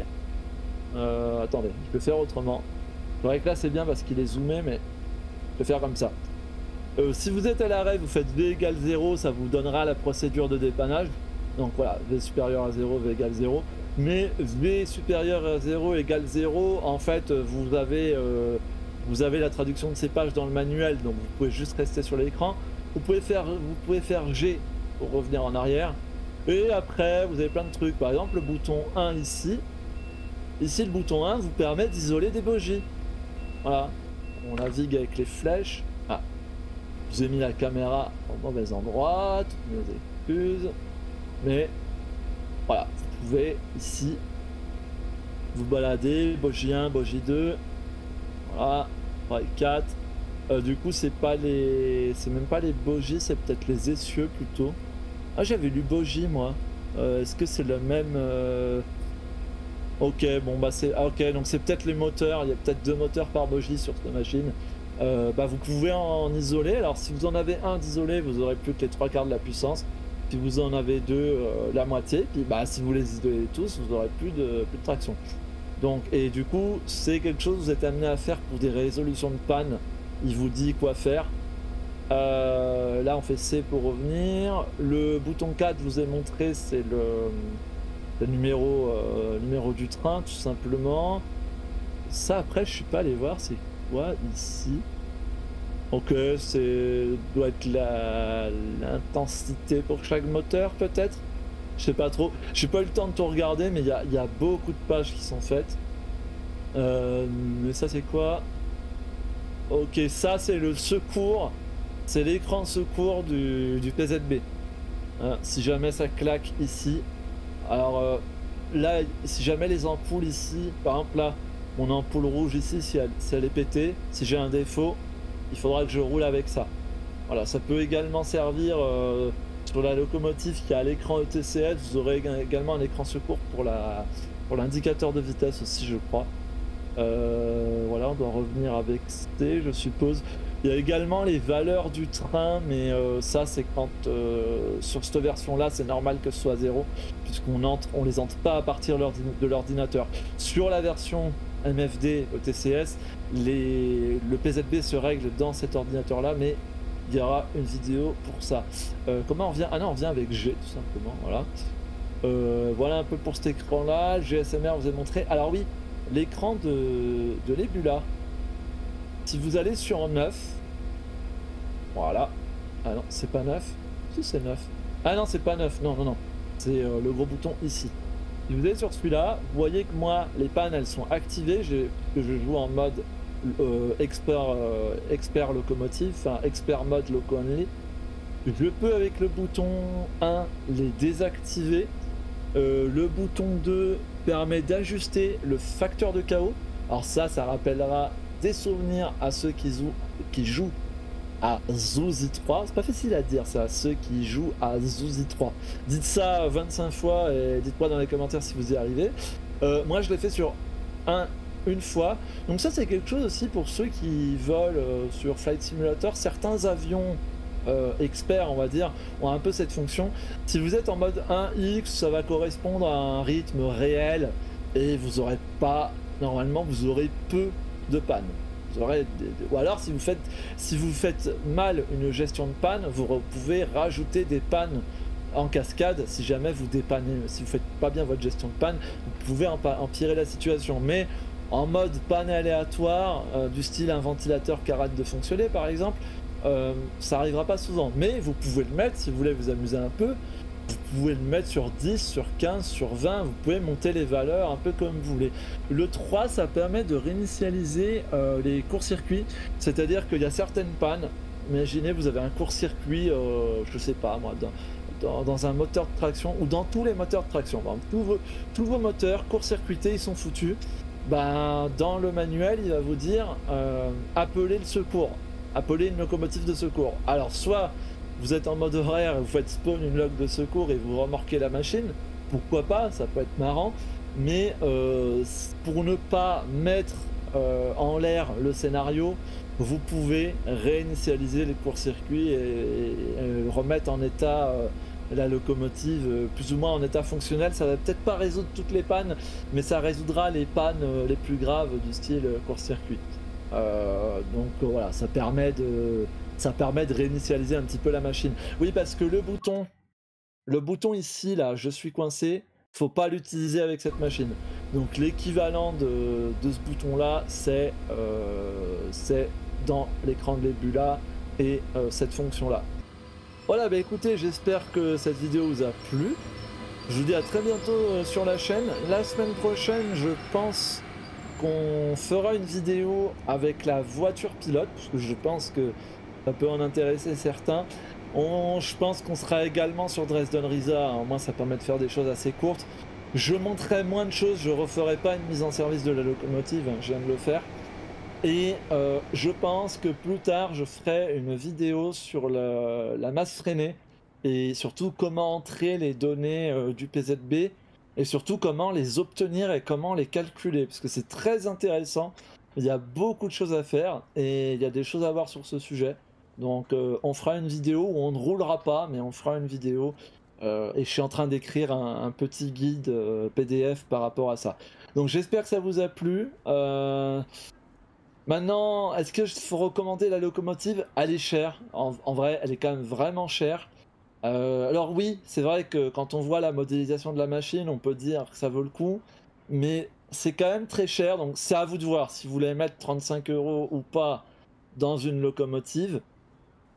Euh, attendez, je vais faire autrement. C'est vrai que là, c'est bien parce qu'il est zoomé, mais je vais faire comme ça. Euh, si vous êtes à l'arrêt, vous faites V égale zéro, ça vous donnera la procédure de dépannage. Donc voilà, V supérieur à zéro, V égale zéro. Mais V supérieur à zéro égale zéro, en fait, vous avez, euh, vous avez la traduction de ces pages dans le manuel, donc vous pouvez juste rester sur l'écran. Vous pouvez faire, vous pouvez faire G pour revenir en arrière. Et après, vous avez plein de trucs. Par exemple, le bouton un ici. Ici, le bouton un vous permet d'isoler des bogies. Voilà. On navigue avec les flèches. Ah. Je vous ai mis la caméra au mauvais endroit. Toutes mes excuses. Mais voilà, vous pouvez ici vous balader, bogie un, bogie deux, voilà, quatre. Euh, du coup, c'est pas les, c'est même pas les bogies, c'est peut-être les essieux plutôt. Ah, j'avais lu bogie moi. Euh, Est-ce que c'est le même euh... Ok, bon bah c'est ah, ok, donc c'est peut-être les moteurs. Il y a peut-être deux moteurs par bogie sur cette machine. Euh, bah vous pouvez en, en isoler. Alors si vous en avez un d'isolé, vous aurez plus que les trois quarts de la puissance. Si vous en avez deux, euh, la moitié. Puis bah si vous les isolez tous, vous aurez plus de plus de traction. Donc et du coup c'est quelque chose que vous êtes amené à faire pour des résolutions de panne. Il vous dit quoi faire. Euh, là on fait C pour revenir. Le bouton quatre, je vous ai montré, c'est le, le numéro euh, numéro du train tout simplement. Ça après je suis pas allé voir c'est quoi ici. Ok, c'est doit être la l'intensité pour chaque moteur peut-être. Je sais pas trop. J'ai pas eu le temps de tout regarder, mais il y a, y a beaucoup de pages qui sont faites. Euh, mais ça c'est quoi? Ok, ça c'est le secours, c'est l'écran de secours du, du P Z B. Hein, si jamais ça claque ici, alors euh, là, si jamais les ampoules ici, par exemple là, mon ampoule rouge ici, si elle, si elle est pétée, si j'ai un défaut, il faudra que je roule avec ça. Voilà, ça peut également servir euh, sur la locomotive qui a l'écran E T C S, vous aurez également un écran secours pour la pour l'indicateur de vitesse aussi, je crois. Euh, voilà, on doit revenir avec C, je suppose. Il y a également les valeurs du train, mais euh, ça c'est quand euh, sur cette version-là, c'est normal que ce soit zéro, puisqu'on entre, on les entre pas à partir de l'ordinateur. Sur la version M F D E T C S, les, le P Z B se règle dans cet ordinateur-là, mais il y aura une vidéo pour ça. Euh, comment on vient? Ah non, on vient avec G tout simplement. Voilà. Euh, voilà un peu pour cet écran-là. G S M R vous ai montré. Alors oui, l'écran de, de l'Ebula. Si vous allez sur neuf, voilà. Ah non, c'est pas neuf. Si c'est neuf. Ah non, c'est pas neuf. Non, non, non. C'est euh, le gros bouton ici. Si vous allez sur celui-là, vous voyez que moi, les pannes, elles sont activées. Que je joue en mode euh, expert, euh, expert locomotive, enfin expert mode loco only. Je peux avec le bouton un les désactiver. Euh, le bouton deux permet d'ajuster le facteur de chaos. Alors ça, ça rappellera des souvenirs à ceux qui, zou qui jouent à Zouzi trois. C'est pas facile à dire ça, ceux qui jouent à Zouzi trois. Dites ça vingt-cinq fois et dites-moi dans les commentaires si vous y arrivez. Euh, moi, je l'ai fait sur un, une fois. Donc ça, c'est quelque chose aussi pour ceux qui volent euh, sur Flight Simulator. Certains avions Euh, experts, on va dire, ont un peu cette fonction. Si vous êtes en mode un X, ça va correspondre à un rythme réel et vous aurez pas, normalement, vous aurez peu de panne. Vous aurez des, des, ou alors si vous faites si vous faites mal une gestion de panne, vous pouvez rajouter des pannes en cascade. Si jamais vous dépannez, si vous faites pas bien votre gestion de panne, vous pouvez empirer la situation. Mais en mode panne aléatoire, euh, du style un ventilateur qui arrête de fonctionner par exemple, Euh, ça arrivera pas souvent, mais vous pouvez le mettre si vous voulez vous amuser un peu. Vous pouvez le mettre sur dix, sur quinze, sur vingt, vous pouvez monter les valeurs un peu comme vous voulez. Le trois, ça permet de réinitialiser euh, les courts-circuits, c'est-à-dire qu'il y a certaines pannes. Imaginez, vous avez un court-circuit, euh, je sais pas moi, dans, dans, dans un moteur de traction ou dans tous les moteurs de traction. Bon, tous, vos, tous vos moteurs court-circuités, ils sont foutus. Ben, dans le manuel, il va vous dire euh, appelez le secours. Appeler une locomotive de secours. Alors soit vous êtes en mode horaire et vous faites spawn une log de secours et vous remorquez la machine, pourquoi pas, ça peut être marrant, mais euh, pour ne pas mettre euh, en l'air le scénario, vous pouvez réinitialiser les courts-circuits et, et, et remettre en état euh, la locomotive euh, plus ou moins en état fonctionnel. Ça va peut-être pas résoudre toutes les pannes, mais ça résoudra les pannes euh, les plus graves du style euh, court-circuit. Euh, donc euh, voilà, ça permet de ça permet de réinitialiser un petit peu la machine. Oui, parce que le bouton le bouton ici là, je suis coincé, faut pas l'utiliser avec cette machine. Donc l'équivalent de, de ce bouton là, c'est euh, c'est dans l'écran de l'Ebula et euh, cette fonction là. Voilà, bah écoutez, j'espère que cette vidéo vous a plu. Je vous dis à très bientôt euh, sur la chaîne. La semaine prochaine, je pense qu'on fera une vidéo avec la voiture pilote, parce que je pense que ça peut en intéresser certains. On, je pense qu'on sera également sur Dresden Risa, au moins ça permet de faire des choses assez courtes. Je montrerai moins de choses, je referai pas une mise en service de la locomotive, hein, je viens de le faire. Et euh, je pense que plus tard, je ferai une vidéo sur le, la masse freinée, et surtout comment entrer les données euh, du P Z B, et surtout comment les obtenir et comment les calculer, parce que c'est très intéressant. Il y a beaucoup de choses à faire et il y a des choses à voir sur ce sujet. Donc euh, on fera une vidéo où on ne roulera pas, mais on fera une vidéo euh, et je suis en train d'écrire un, un petit guide euh, P D F par rapport à ça. Donc j'espère que ça vous a plu. Euh... Maintenant, est-ce que je faut recommander la locomotive? Elle est chère, en, en vrai, elle est quand même vraiment chère. Euh, alors oui, c'est vrai que quand on voit la modélisation de la machine, on peut dire que ça vaut le coup, mais c'est quand même très cher, donc c'est à vous de voir si vous voulez mettre trente-cinq euros ou pas dans une locomotive.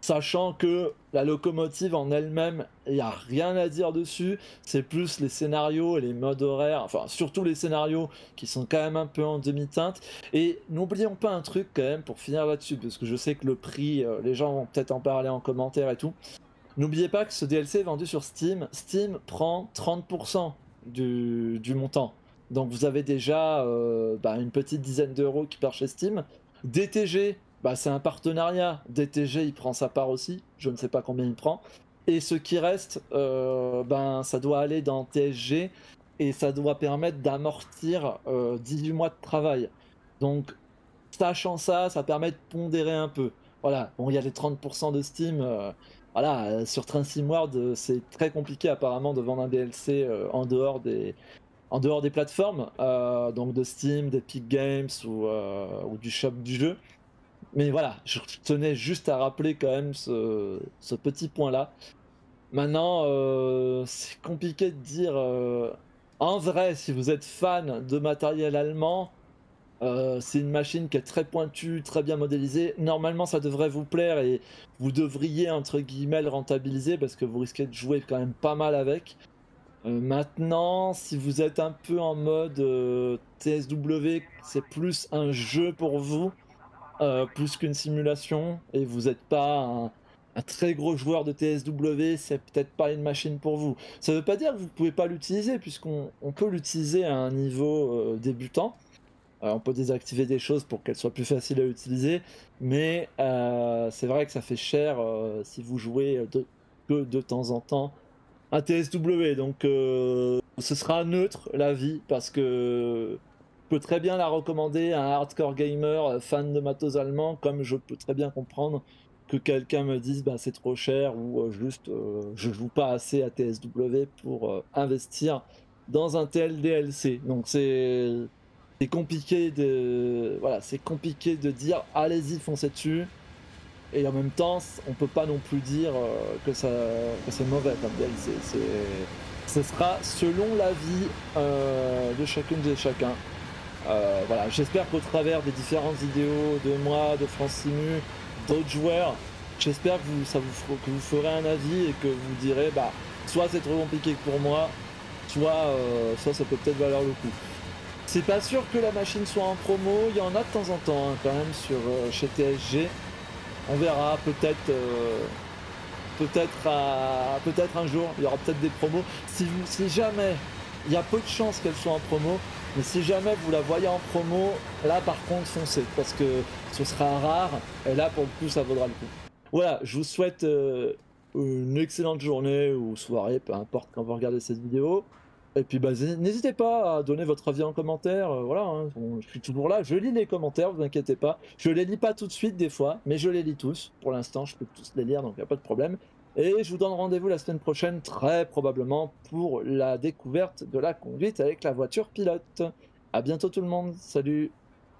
Sachant que la locomotive en elle-même, il n'y a rien à dire dessus, c'est plus les scénarios et les modes horaires, enfin surtout les scénarios qui sont quand même un peu en demi-teinte. Et n'oublions pas un truc quand même pour finir là-dessus, parce que je sais que le prix, euh, les gens vont peut-être en parler en commentaire et tout. N'oubliez pas que ce D L C est vendu sur Steam. Steam prend trente pour cent du, du montant. Donc vous avez déjà euh, bah, une petite dizaine d'euros qui part chez Steam. D T G, bah, c'est un partenariat. D T G, il prend sa part aussi. Je ne sais pas combien il prend. Et ce qui reste, euh, ben, ça doit aller dans T S G et ça doit permettre d'amortir euh, dix-huit mois de travail. Donc, sachant ça, ça permet de pondérer un peu. Voilà, bon, il y a les trente pour cent de Steam. euh, voilà, euh, sur Train Sim World, euh, c'est très compliqué apparemment de vendre un D L C euh, en dehors des, en dehors des plateformes, euh, donc de Steam, d'Epic Games ou, euh, ou du shop du jeu. Mais voilà, je tenais juste à rappeler quand même ce, ce petit point-là. Maintenant, euh, c'est compliqué de dire. euh, En vrai, si vous êtes fan de matériel allemand, euh, c'est une machine qui est très pointue, très bien modélisée. Normalement, ça devrait vous plaire et vous devriez, entre guillemets, le rentabiliser parce que vous risquez de jouer quand même pas mal avec. Euh, maintenant, si vous êtes un peu en mode euh, T S W, c'est plus un jeu pour vous, euh, plus qu'une simulation, et vous n'êtes pas un, un très gros joueur de T S W, c'est peut-être pas une machine pour vous. Ça veut pas dire que vous pouvez pas l'utiliser, puisqu'on on peut l'utiliser à un niveau euh, débutant. Euh, on peut désactiver des choses pour qu'elles soient plus faciles à utiliser, mais euh, c'est vrai que ça fait cher euh, si vous jouez de, que de temps en temps un T S W. Donc euh, ce sera neutre la vie parce que je peux très bien la recommander à un hardcore gamer euh, fan de matos allemand, comme je peux très bien comprendre que quelqu'un me dise bah, c'est trop cher ou euh, juste euh, je joue pas assez à T S W pour euh, investir dans un tel D L C. Donc c'est c'est compliqué de voilà, c'est compliqué de dire allez-y foncez dessus. Et en même temps, on peut pas non plus dire euh, que, ça, que c'est mauvais comme D L C. C'est, ce sera selon l'avis euh, de chacune et chacun. Euh, voilà, j'espère qu'au travers des différentes vidéos de moi, de France Simu, d'autres joueurs, j'espère que vous, ça vous, fer- que vous ferez un avis et que vous direz, bah, soit c'est trop compliqué pour moi, soit, euh, soit ça peut peut-être valoir le coup. C'est pas sûr que la machine soit en promo, il y en a de temps en temps hein, quand même sur, euh, chez T S G. On verra, peut-être euh, peut-être à- peut-être un jour, il y aura peut-être des promos. Si, vous, si jamais, il y a peu de chances qu'elle soit en promo, mais si jamais vous la voyez en promo, là par contre foncez, parce que ce sera rare, et là pour le coup ça vaudra le coup. Voilà, je vous souhaite euh, une excellente journée ou soirée, peu importe quand vous regardez cette vidéo. Et puis bah, n'hésitez pas à donner votre avis en commentaire, euh, voilà, hein, bon, je suis toujours là, je lis les commentaires, vous inquiétez pas. Je les lis pas tout de suite des fois, mais je les lis tous. Pour l'instant, je peux tous les lire, donc il n'y a pas de problème. Et je vous donne rendez-vous la semaine prochaine, très probablement, pour la découverte de la conduite avec la voiture pilote. À bientôt tout le monde, salut!